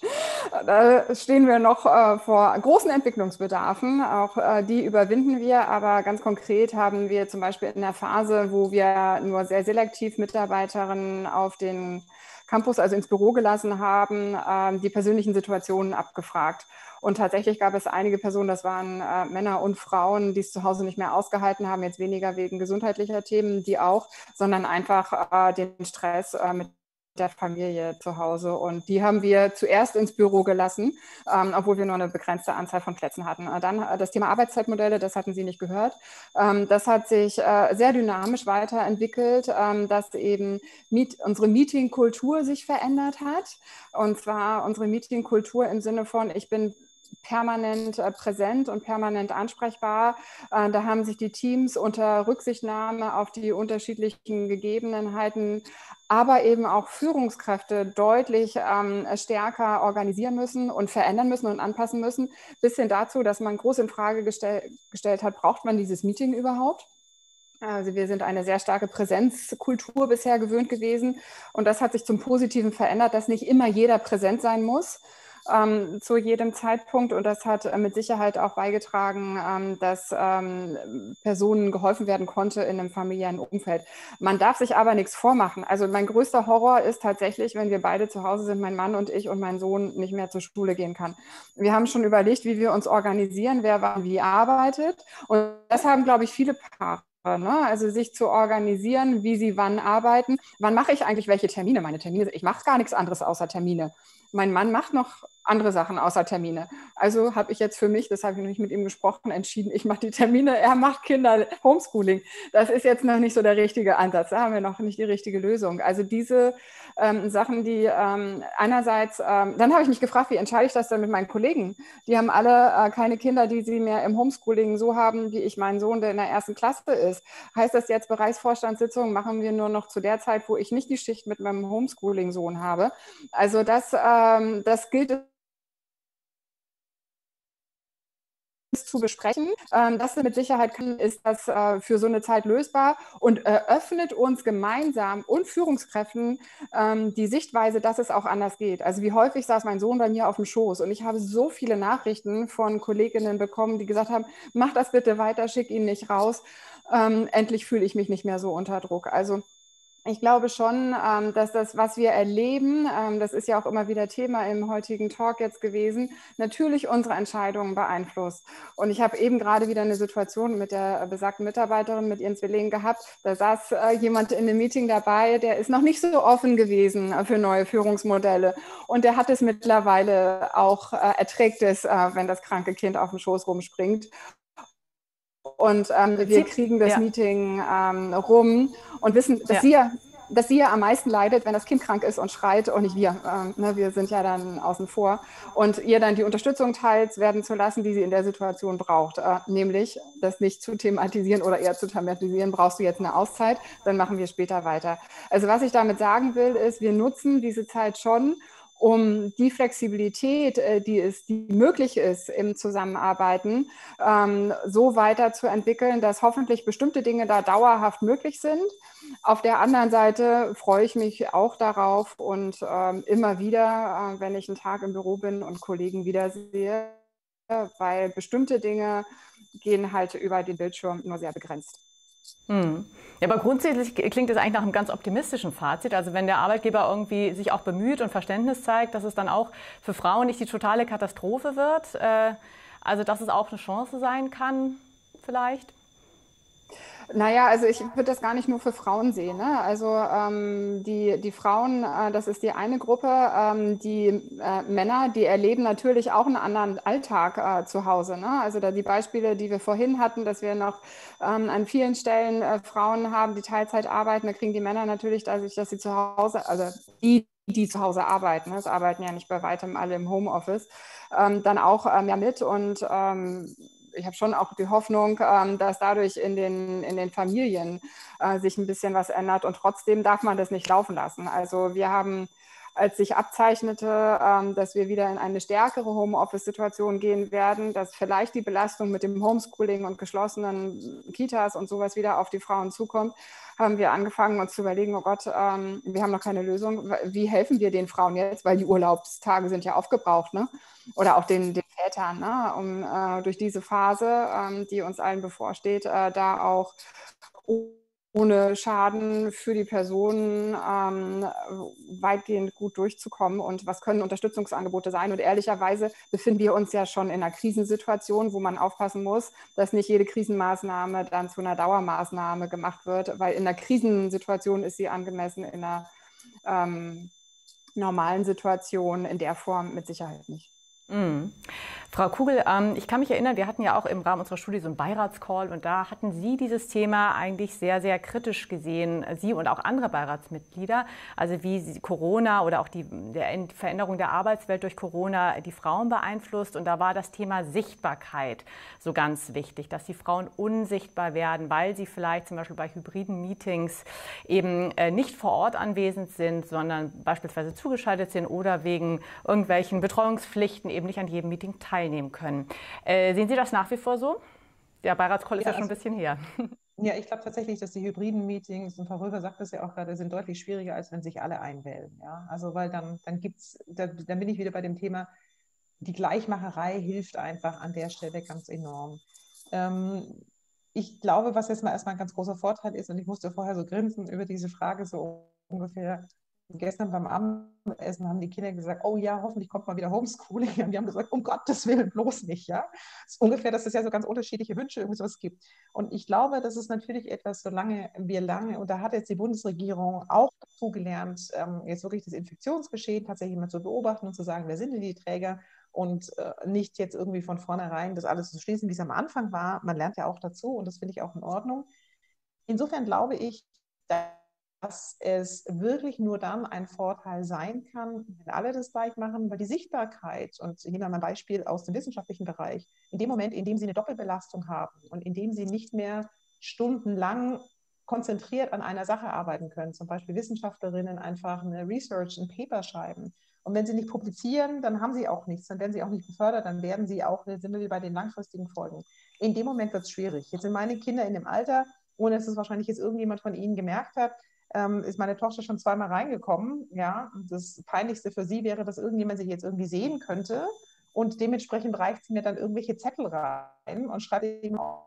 Da stehen wir noch äh, vor großen Entwicklungsbedarfen. Auch äh, die überwinden wir. Aber ganz konkret haben wir zum Beispiel in der Phase, wo wir nur sehr selektiv Mitarbeiterinnen auf den Campus, also ins Büro gelassen haben, äh, die persönlichen Situationen abgefragt. Und tatsächlich gab es einige Personen, das waren äh, Männer und Frauen, die es zu Hause nicht mehr ausgehalten haben, jetzt weniger wegen gesundheitlicher Themen, die auch, sondern einfach äh, den Stress äh, mit der Familie zu Hause. Und die haben wir zuerst ins Büro gelassen, ähm, obwohl wir nur eine begrenzte Anzahl von Plätzen hatten. Dann äh, das Thema Arbeitszeitmodelle, das hatten Sie nicht gehört. Ähm, das hat sich äh, sehr dynamisch weiterentwickelt, ähm, dass eben Meet, unsere Meetingkultur sich verändert hat. Und zwar unsere Meetingkultur im Sinne von, ich bin permanent äh, präsent und permanent ansprechbar. Äh, da haben sich die Teams unter Rücksichtnahme auf die unterschiedlichen Gegebenheiten, aber eben auch Führungskräfte deutlich ähm, stärker organisieren müssen und verändern müssen und anpassen müssen, bis hin dazu, dass man groß in Frage gestell, gestellt hat, braucht man dieses Meeting überhaupt? Also wir sind eine sehr starke Präsenzkultur bisher gewöhnt gewesen und das hat sich zum Positiven verändert, dass nicht immer jeder präsent sein muss. Ähm, zu jedem Zeitpunkt und das hat äh, mit Sicherheit auch beigetragen, ähm, dass ähm, Personen geholfen werden konnte in einem familiären Umfeld. Man darf sich aber nichts vormachen. Also mein größter Horror ist tatsächlich, wenn wir beide zu Hause sind, mein Mann und ich und mein Sohn nicht mehr zur Schule gehen kann. Wir haben schon überlegt, wie wir uns organisieren, wer wann wie arbeitet und das haben, glaube ich, viele Paare. Ne? Also sich zu organisieren, wie sie wann arbeiten. Wann mache ich eigentlich welche Termine? Meine Termine, ich mache gar nichts anderes außer Termine. Mein Mann macht noch andere Sachen außer Termine. Also habe ich jetzt für mich, das habe ich noch nicht mit ihm gesprochen, entschieden, ich mache die Termine, er macht Kinder Homeschooling. Das ist jetzt noch nicht so der richtige Ansatz. Da haben wir noch nicht die richtige Lösung. Also diese ähm, Sachen, die ähm, einerseits, ähm, dann habe ich mich gefragt, wie entscheide ich das denn mit meinen Kollegen? Die haben alle äh, keine Kinder, die sie mehr im Homeschooling so haben, wie ich meinen Sohn, der in der ersten Klasse ist. Heißt das jetzt, Bereichsvorstandssitzungen machen wir nur noch zu der Zeit, wo ich nicht die Schicht mit meinem Homeschooling-Sohn habe? Also das, ähm, das gilt zu besprechen. Ähm, das mit Sicherheit kann, ist das äh, für so eine Zeit lösbar und eröffnet uns gemeinsam und Führungskräften ähm, die Sichtweise, dass es auch anders geht. Also wie häufig saß mein Sohn bei mir auf dem Schoß und ich habe so viele Nachrichten von Kolleginnen bekommen, die gesagt haben, mach das bitte weiter, schick ihn nicht raus. Ähm, endlich fühle ich mich nicht mehr so unter Druck. Also ich glaube schon, dass das, was wir erleben, das ist ja auch immer wieder Thema im heutigen Talk jetzt gewesen, natürlich unsere Entscheidungen beeinflusst. Und ich habe eben gerade wieder eine Situation mit der besagten Mitarbeiterin, mit ihren Zwillingen gehabt. Da saß jemand in einem Meeting dabei, der ist noch nicht so offen gewesen für neue Führungsmodelle. Und der hat es mittlerweile auch, erträgt es, wenn das kranke Kind auf dem Schoß rumspringt. Und ähm, wir kriegen das ja. Meeting ähm, rum und wissen, dass, ja. sie ja, dass sie ja am meisten leidet, wenn das Kind krank ist und schreit und nicht wir. Ähm, ne, wir sind ja dann außen vor. Und ihr dann die Unterstützung teils werden zu lassen, die sie in der Situation braucht. Äh, nämlich das nicht zu thematisieren oder eher zu thematisieren, brauchst du jetzt eine Auszeit, dann machen wir später weiter. Also was ich damit sagen will, ist, wir nutzen diese Zeit schon, um die Flexibilität, äh, die, ist, die möglich ist im Zusammenarbeiten, ähm, so weiterzuentwickeln, dass hoffentlich bestimmte Dinge da dauerhaft möglich sind. Auf der anderen Seite freue ich mich auch darauf und ähm, immer wieder, äh, wenn ich einen Tag im Büro bin und Kollegen wiedersehe, weil bestimmte Dinge gehen halt über den Bildschirm nur sehr begrenzt. Hm. Ja, aber grundsätzlich klingt es eigentlich nach einem ganz optimistischen Fazit. Also wenn der Arbeitgeber irgendwie sich auch bemüht und Verständnis zeigt, dass es dann auch für Frauen nicht die totale Katastrophe wird. Äh, also dass es auch eine Chance sein kann, vielleicht. Naja, also ich würde das gar nicht nur für Frauen sehen. Ne? Also ähm, die, die Frauen, äh, das ist die eine Gruppe. Ähm, die äh, Männer, die erleben natürlich auch einen anderen Alltag äh, zu Hause. Ne? Also da die Beispiele, die wir vorhin hatten, dass wir noch ähm, an vielen Stellen äh, Frauen haben, die Teilzeit arbeiten, da kriegen die Männer natürlich dadurch, dass sie zu Hause, also die, die zu Hause arbeiten, ne? Es arbeiten ja nicht bei weitem alle im Homeoffice, ähm, dann auch ähm, ja mit und ähm, ich habe schon auch die Hoffnung, ähm, dass dadurch in den, in den Familien äh, sich ein bisschen was ändert und trotzdem darf man das nicht laufen lassen. Also wir haben, als sich abzeichnete, ähm, dass wir wieder in eine stärkere Homeoffice-Situation gehen werden, dass vielleicht die Belastung mit dem Homeschooling und geschlossenen Kitas und sowas wieder auf die Frauen zukommt, haben wir angefangen, uns zu überlegen, oh Gott, ähm, wir haben noch keine Lösung. Wie helfen wir den Frauen jetzt? Weil die Urlaubstage sind ja aufgebraucht, ne? Oder auch den, den Vätern, ne? Um äh, durch diese Phase, ähm, die uns allen bevorsteht, äh, da auch ohne Schaden für die Personen ähm, weitgehend gut durchzukommen. Und was können Unterstützungsangebote sein? Und ehrlicherweise befinden wir uns ja schon in einer Krisensituation, wo man aufpassen muss, dass nicht jede Krisenmaßnahme dann zu einer Dauermaßnahme gemacht wird, weil in einer Krisensituation ist sie angemessen, in einer ähm, normalen Situation in der Form mit Sicherheit nicht. Mhm. Frau Kugel, ähm, ich kann mich erinnern, wir hatten ja auch im Rahmen unserer Studie so einen Beiratscall und da hatten Sie dieses Thema eigentlich sehr, sehr kritisch gesehen, Sie und auch andere Beiratsmitglieder, also wie Sie Corona oder auch die der Veränderung der Arbeitswelt durch Corona die Frauen beeinflusst und da war das Thema Sichtbarkeit so ganz wichtig, dass die Frauen unsichtbar werden, weil sie vielleicht zum Beispiel bei hybriden Meetings eben äh, nicht vor Ort anwesend sind, sondern beispielsweise zugeschaltet sind oder wegen irgendwelchen Betreuungspflichten eben nicht an jedem Meeting teilnehmen können. Äh, sehen Sie das nach wie vor so? Der Beiratscall ist ja, ja schon ein bisschen her. Ja, ich glaube tatsächlich, dass die hybriden Meetings, und Frau Röber sagt das ja auch gerade, sind deutlich schwieriger, als wenn sich alle einwählen. Ja? Also weil dann, dann gibt's, da, dann bin ich wieder bei dem Thema, die Gleichmacherei hilft einfach an der Stelle ganz enorm. Ähm, ich glaube, was jetzt mal erstmal ein ganz großer Vorteil ist, und ich musste vorher so grinsen über diese Frage so ungefähr, gestern beim Abendessen haben die Kinder gesagt, oh ja, hoffentlich kommt mal wieder Homeschooling. Und die haben gesagt, um Gottes Willen, bloß nicht. Ja? Das ist ungefähr, dass es ja so ganz unterschiedliche Wünsche irgendwie sowas gibt. Und ich glaube, das ist natürlich etwas, solange wir lange, und da hat jetzt die Bundesregierung auch dazu gelernt, ähm, jetzt wirklich das Infektionsgeschehen tatsächlich mal zu beobachten und zu sagen, wer sind denn die Träger? Und äh, nicht jetzt irgendwie von vornherein das alles zu schließen, wie es am Anfang war. Man lernt ja auch dazu und das finde ich auch in Ordnung. Insofern glaube ich, dass es wirklich nur dann ein Vorteil sein kann, wenn alle das gleich machen, weil die Sichtbarkeit, und ich nehme mal ein Beispiel aus dem wissenschaftlichen Bereich, in dem Moment, in dem Sie eine Doppelbelastung haben und in dem Sie nicht mehr stundenlang konzentriert an einer Sache arbeiten können, zum Beispiel Wissenschaftlerinnen einfach eine Research, ein Paper schreiben. Und wenn sie nicht publizieren, dann haben sie auch nichts, dann werden sie auch nicht befördert, dann werden sie auch, sind wir bei den langfristigen Folgen. In dem Moment wird es schwierig. Jetzt sind meine Kinder in dem Alter, ohne dass es wahrscheinlich jetzt irgendjemand von ihnen gemerkt hat, ähm, ist meine Tochter schon zweimal reingekommen. Ja, und das Peinlichste für sie wäre, dass irgendjemand sich jetzt irgendwie sehen könnte. Und dementsprechend reicht sie mir dann irgendwelche Zettel rein und schreibt eben auf,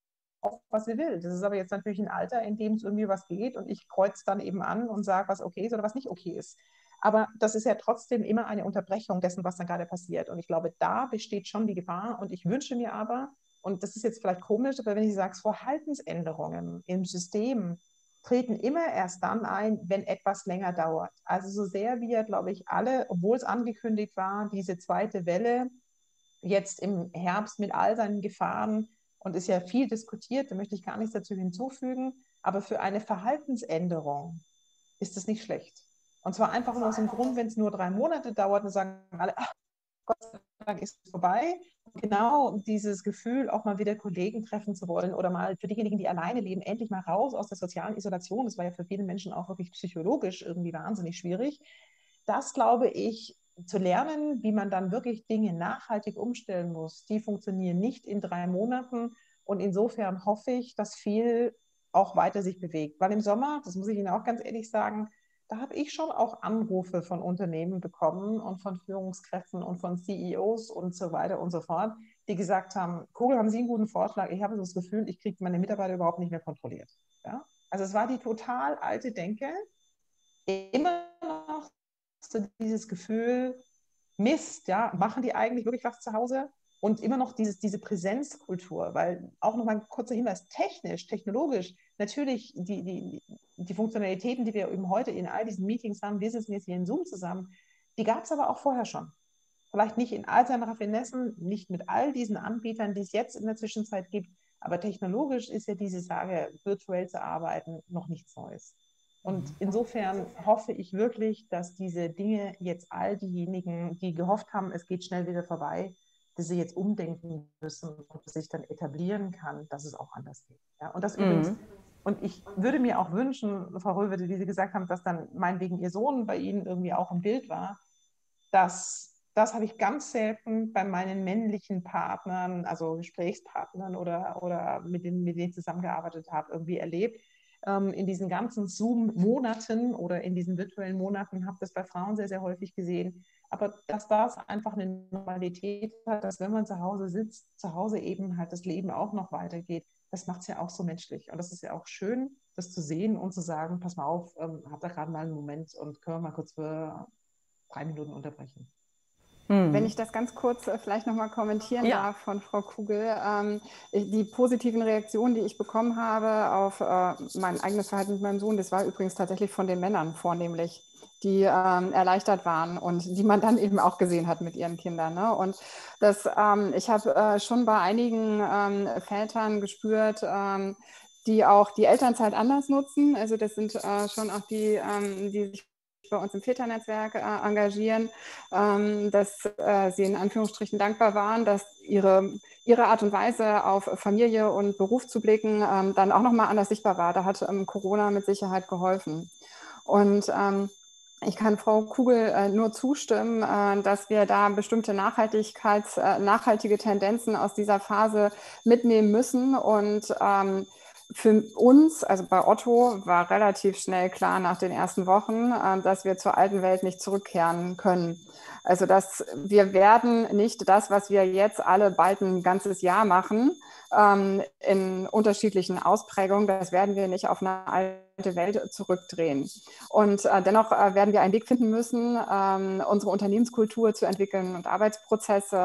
was sie will. Das ist aber jetzt natürlich ein Alter, in dem es irgendwie was geht und ich kreuze dann eben an und sage, was okay ist oder was nicht okay ist. Aber das ist ja trotzdem immer eine Unterbrechung dessen, was dann gerade passiert. Und ich glaube, da besteht schon die Gefahr. Und ich wünsche mir aber, und das ist jetzt vielleicht komisch, aber wenn ich sage, Verhaltensänderungen im System treten immer erst dann ein, wenn etwas länger dauert. Also so sehr wir, glaube ich, alle, obwohl es angekündigt war, diese zweite Welle jetzt im Herbst mit all seinen Gefahren, und ist ja viel diskutiert, da möchte ich gar nichts dazu hinzufügen, aber für eine Verhaltensänderung ist es nicht schlecht. Und zwar einfach nur aus dem Grund, wenn es nur drei Monate dauert, dann sagen alle, ach, Gott sei Dank ist es vorbei. Genau dieses Gefühl, auch mal wieder Kollegen treffen zu wollen oder mal für diejenigen, die alleine leben, endlich mal raus aus der sozialen Isolation. Das war ja für viele Menschen auch wirklich psychologisch irgendwie wahnsinnig schwierig. Das, glaube ich, zu lernen, wie man dann wirklich Dinge nachhaltig umstellen muss, die funktionieren nicht in drei Monaten. Und insofern hoffe ich, dass viel auch weiter sich bewegt. Weil im Sommer, das muss ich Ihnen auch ganz ehrlich sagen, da habe ich schon auch Anrufe von Unternehmen bekommen und von Führungskräften und von C E Os und so weiter und so fort, die gesagt haben, Kugel, haben Sie einen guten Vorschlag? Ich habe so das Gefühl, ich kriege meine Mitarbeiter überhaupt nicht mehr kontrolliert. Ja? Also es war die total alte Denke, immer noch so dieses Gefühl, Mist, ja, machen die eigentlich wirklich was zu Hause? Und immer noch dieses, diese Präsenzkultur, weil auch noch mal ein kurzer Hinweis, technisch, technologisch, natürlich die, die, die Funktionalitäten, die wir eben heute in all diesen Meetings haben, wir sitzen jetzt hier in Zoom zusammen, die gab es aber auch vorher schon. Vielleicht nicht in all seinen Raffinessen, nicht mit all diesen Anbietern, die es jetzt in der Zwischenzeit gibt, aber technologisch ist ja diese Sage, virtuell zu arbeiten, noch nichts Neues. Und insofern hoffe ich wirklich, dass diese Dinge jetzt all diejenigen, die gehofft haben, es geht schnell wieder vorbei, dass sie jetzt umdenken müssen und sich dann etablieren kann, dass es auch anders geht. Ja, und das mhm. übrigens, und ich würde mir auch wünschen, Frau Röwe, wie Sie gesagt haben, dass dann meinetwegen Ihr Sohn bei Ihnen irgendwie auch im Bild war, dass das habe ich ganz selten bei meinen männlichen Partnern, also Gesprächspartnern oder, oder mit denen, mit denen ich zusammengearbeitet habe, irgendwie erlebt. In diesen ganzen Zoom-Monaten oder in diesen virtuellen Monaten habe ich das bei Frauen sehr, sehr häufig gesehen. Aber dass das einfach eine Normalität hat, dass wenn man zu Hause sitzt, zu Hause eben halt das Leben auch noch weitergeht, das macht es ja auch so menschlich. Und das ist ja auch schön, das zu sehen und zu sagen, pass mal auf, ähm, habt ihr gerade mal einen Moment und können wir mal kurz für drei Minuten unterbrechen. Wenn ich das ganz kurz vielleicht nochmal kommentieren ja. darf von Frau Kugel. Ähm, die positiven Reaktionen, die ich bekommen habe auf äh, mein eigenes Verhalten mit meinem Sohn, das war übrigens tatsächlich von den Männern vornehmlich, die ähm, erleichtert waren und die man dann eben auch gesehen hat mit ihren Kindern. Ne? Und das, ähm, ich habe äh, schon bei einigen ähm, Vätern gespürt, ähm, die auch die Elternzeit anders nutzen. Also das sind äh, schon auch die, ähm, die sich bei uns im Väternetzwerk äh, engagieren, ähm, dass äh, sie in Anführungsstrichen dankbar waren, dass ihre, ihre Art und Weise auf Familie und Beruf zu blicken ähm, dann auch nochmal anders sichtbar war. Da hat ähm, Corona mit Sicherheit geholfen. Und ähm, ich kann Frau Kugel äh, nur zustimmen, äh, dass wir da bestimmte Nachhaltigkeits, äh, nachhaltige Tendenzen aus dieser Phase mitnehmen müssen und ähm, für uns, also bei Otto, war relativ schnell klar nach den ersten Wochen, dass wir zur alten Welt nicht zurückkehren können. Also dass wir werden nicht das, was wir jetzt alle bald ein ganzes Jahr machen, in unterschiedlichen Ausprägungen, das werden wir nicht auf eine alte Welt zurückdrehen. Und dennoch werden wir einen Weg finden müssen, unsere Unternehmenskultur zu entwickeln und Arbeitsprozesse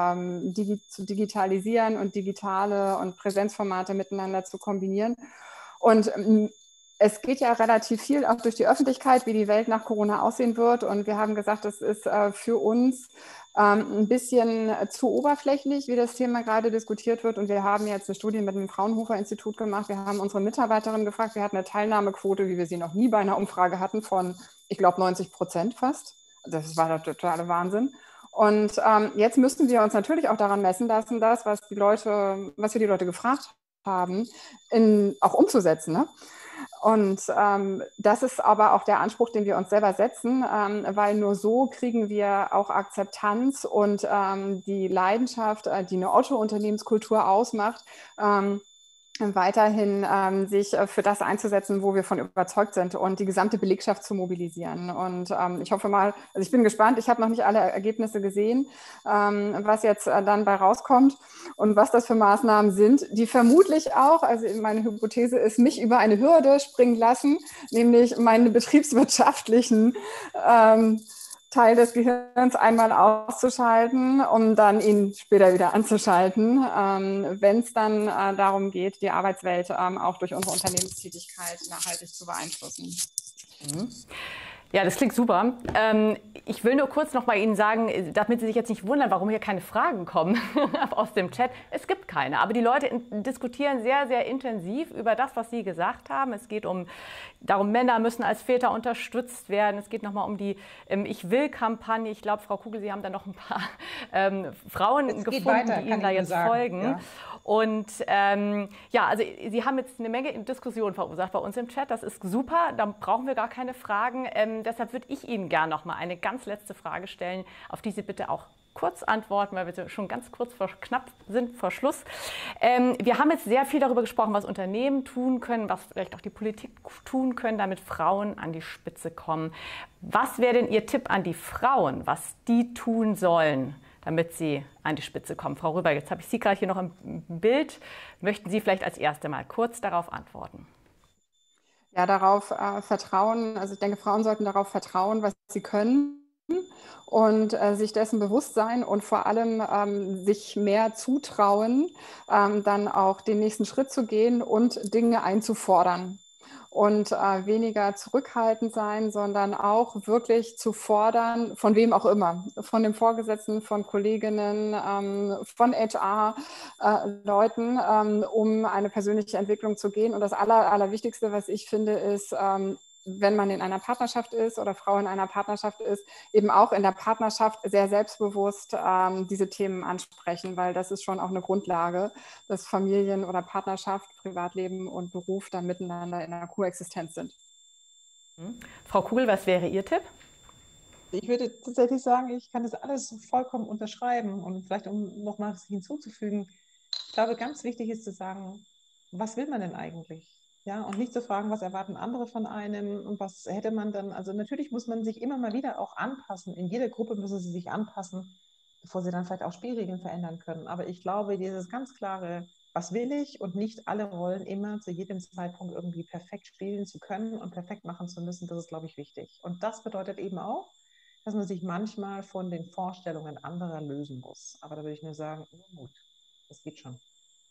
zu digitalisieren und digitale und Präsenzformate miteinander zu kombinieren. Und es geht ja relativ viel auch durch die Öffentlichkeit, wie die Welt nach Corona aussehen wird. Und wir haben gesagt, das ist für uns ein bisschen zu oberflächlich, wie das Thema gerade diskutiert wird. Und wir haben jetzt eine Studie mit dem Fraunhofer-Institut gemacht. Wir haben unsere Mitarbeiterinnen gefragt. Wir hatten eine Teilnahmequote, wie wir sie noch nie bei einer Umfrage hatten, von, ich glaube, neunzig Prozent fast. Das war der totale Wahnsinn. Und ähm, jetzt müssen wir uns natürlich auch daran messen lassen, das, was die Leute, was wir die Leute gefragt haben, in, auch umzusetzen. Ne? Und ähm, das ist aber auch der Anspruch, den wir uns selber setzen, ähm, weil nur so kriegen wir auch Akzeptanz und ähm, die Leidenschaft, äh, die eine Otto-Unternehmenskultur ausmacht, ähm, weiterhin ähm, sich für das einzusetzen, wo wir von überzeugt sind und die gesamte Belegschaft zu mobilisieren. Und ähm, ich hoffe mal, also ich bin gespannt, ich habe noch nicht alle Ergebnisse gesehen, ähm, was jetzt äh, dann bei rauskommt und was das für Maßnahmen sind, die vermutlich auch, also meine Hypothese ist, mich über eine Hürde springen lassen, nämlich meine betriebswirtschaftlichen ähm, Teil des Gehirns einmal auszuschalten, um dann ihn später wieder anzuschalten, ähm, wenn es dann äh, darum geht, die Arbeitswelt ähm, auch durch unsere Unternehmenstätigkeit nachhaltig zu beeinflussen. Mhm. Ja, das klingt super. Ähm, ich will nur kurz noch bei Ihnen sagen, damit Sie sich jetzt nicht wundern, warum hier keine Fragen kommen aus dem Chat. Es gibt keine, aber die Leute diskutieren sehr, sehr intensiv über das, was Sie gesagt haben. Es geht um, darum, Männer müssen als Väter unterstützt werden. Es geht nochmal um die ähm, Ich-Will-Kampagne. Ich glaube, Frau Kugel, Sie haben da noch ein paar ähm, Frauen gefunden, weiter, die Ihnen da jetzt sagen. folgen. Ja. Und ähm, ja, also Sie haben jetzt eine Menge Diskussion verursacht bei uns im Chat. Das ist super, da brauchen wir gar keine Fragen. Ähm, deshalb würde ich Ihnen gerne noch mal eine ganz letzte Frage stellen, auf die Sie bitte auch kurz antworten, weil wir schon ganz kurz vor, knapp sind vor Schluss. Ähm, wir haben jetzt sehr viel darüber gesprochen, was Unternehmen tun können, was vielleicht auch die Politik tun können, damit Frauen an die Spitze kommen. Was wäre denn Ihr Tipp an die Frauen, was die tun sollen, damit sie an die Spitze kommen? Frau Röber, jetzt habe ich Sie gerade hier noch im Bild. Möchten Sie vielleicht als Erste mal kurz darauf antworten? Ja, darauf äh, vertrauen. Also ich denke, Frauen sollten darauf vertrauen, was sie können. Und äh, sich dessen bewusst sein und vor allem ähm, sich mehr zutrauen, ähm, dann auch den nächsten Schritt zu gehen und Dinge einzufordern. Und äh, weniger zurückhaltend sein, sondern auch wirklich zu fordern, von wem auch immer, von dem Vorgesetzten, von Kolleginnen, ähm, von H R-Leuten, äh, ähm, um eine persönliche Entwicklung zu gehen. Und das Aller, Allerwichtigste, was ich finde, ist, ähm, wenn man in einer Partnerschaft ist oder Frau in einer Partnerschaft ist, eben auch in der Partnerschaft sehr selbstbewusst ähm, diese Themen ansprechen, weil das ist schon auch eine Grundlage, dass Familien oder Partnerschaft, Privatleben und Beruf dann miteinander in einer Koexistenz sind. Mhm. Frau Kugel, was wäre Ihr Tipp? Ich würde tatsächlich sagen, ich kann das alles vollkommen unterschreiben und vielleicht, um noch mal hinzuzufügen, ich glaube, ganz wichtig ist zu sagen, was will man denn eigentlich? Ja, und nicht zu fragen, was erwarten andere von einem und was hätte man dann, also natürlich muss man sich immer mal wieder auch anpassen. In jeder Gruppe müssen sie sich anpassen, bevor sie dann vielleicht auch Spielregeln verändern können. Aber ich glaube, dieses ganz klare, was will ich und nicht alle Rollen immer zu jedem Zeitpunkt irgendwie perfekt spielen zu können und perfekt machen zu müssen, das ist, glaube ich, wichtig. Und das bedeutet eben auch, dass man sich manchmal von den Vorstellungen anderer lösen muss. Aber da würde ich nur sagen, nur Mut, das geht schon.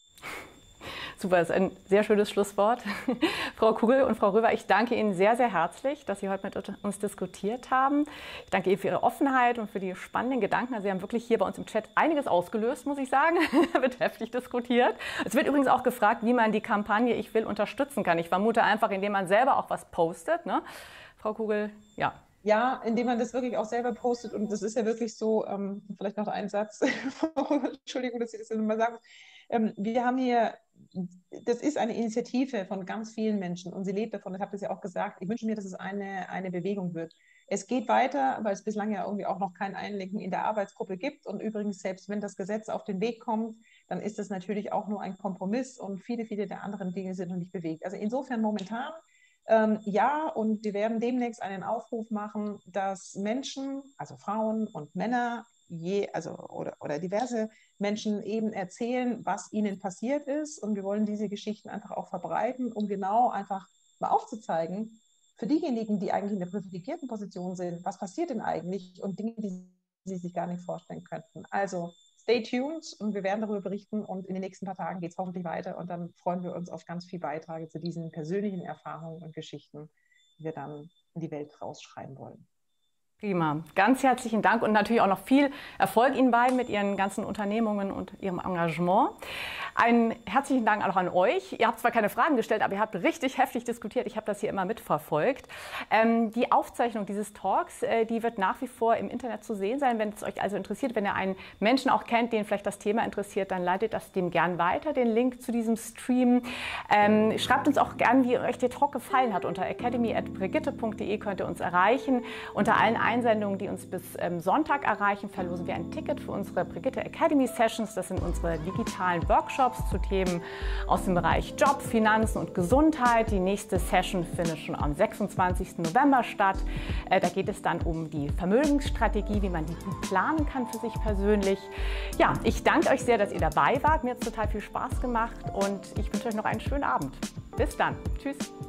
Super, das ist ein sehr schönes Schlusswort. Frau Kugel und Frau Röber, ich danke Ihnen sehr, sehr herzlich, dass Sie heute mit uns diskutiert haben. Ich danke Ihnen für Ihre Offenheit und für die spannenden Gedanken. Also Sie haben wirklich hier bei uns im Chat einiges ausgelöst, muss ich sagen. Wird heftig diskutiert. Es wird übrigens auch gefragt, wie man die Kampagne Ich will unterstützen kann. Ich vermute einfach, indem man selber auch was postet. Ne? Frau Kugel, ja. Ja, indem man das wirklich auch selber postet. Und das ist ja wirklich so, ähm, vielleicht noch ein Satz, Entschuldigung, dass ich das nochmal sage. Ähm, wir haben hier, das ist eine Initiative von ganz vielen Menschen und sie lebt davon. Ich habe das ja auch gesagt. Ich wünsche mir, dass es eine, eine Bewegung wird. Es geht weiter, weil es bislang ja irgendwie auch noch kein Einlenken in der Arbeitsgruppe gibt. Und übrigens, selbst wenn das Gesetz auf den Weg kommt, dann ist es natürlich auch nur ein Kompromiss und viele, viele der anderen Dinge sind noch nicht bewegt. Also insofern momentan Ähm, ja, und wir werden demnächst einen Aufruf machen, dass Menschen, also Frauen und Männer, je, also, oder, oder diverse Menschen eben erzählen, was ihnen passiert ist. Und wir wollen diese Geschichten einfach auch verbreiten, um genau einfach mal aufzuzeigen, für diejenigen, die eigentlich in der privilegierten Position sind, was passiert denn eigentlich und Dinge, die sie sich gar nicht vorstellen könnten. Also stay tuned und wir werden darüber berichten und in den nächsten paar Tagen geht es hoffentlich weiter und dann freuen wir uns auf ganz viel Beiträge zu diesen persönlichen Erfahrungen und Geschichten, die wir dann in die Welt rausschreiben wollen. Prima. Ganz herzlichen Dank und natürlich auch noch viel Erfolg Ihnen beiden mit Ihren ganzen Unternehmungen und Ihrem Engagement. Einen herzlichen Dank auch an euch. Ihr habt zwar keine Fragen gestellt, aber ihr habt richtig heftig diskutiert. Ich habe das hier immer mitverfolgt. Ähm, die Aufzeichnung dieses Talks, äh, die wird nach wie vor im Internet zu sehen sein. Wenn es euch also interessiert, wenn ihr einen Menschen auch kennt, den vielleicht das Thema interessiert, dann leitet das dem gern weiter, den Link zu diesem Stream. Ähm, schreibt uns auch gern, wie euch der Talk gefallen hat. Unter academy at brigitte punkt de könnt ihr uns erreichen. Unter allen Einsendungen, die uns bis ähm, Sonntag erreichen, verlosen wir ein Ticket für unsere Brigitte Academy Sessions. Das sind unsere digitalen Workshops zu Themen aus dem Bereich Job, Finanzen und Gesundheit. Die nächste Session findet schon am sechsundzwanzigsten November statt. Äh, da geht es dann um die Vermögensstrategie, wie man die gut planen kann für sich persönlich. Ja, ich danke euch sehr, dass ihr dabei wart. Mir hat es total viel Spaß gemacht und ich wünsche euch noch einen schönen Abend. Bis dann. Tschüss.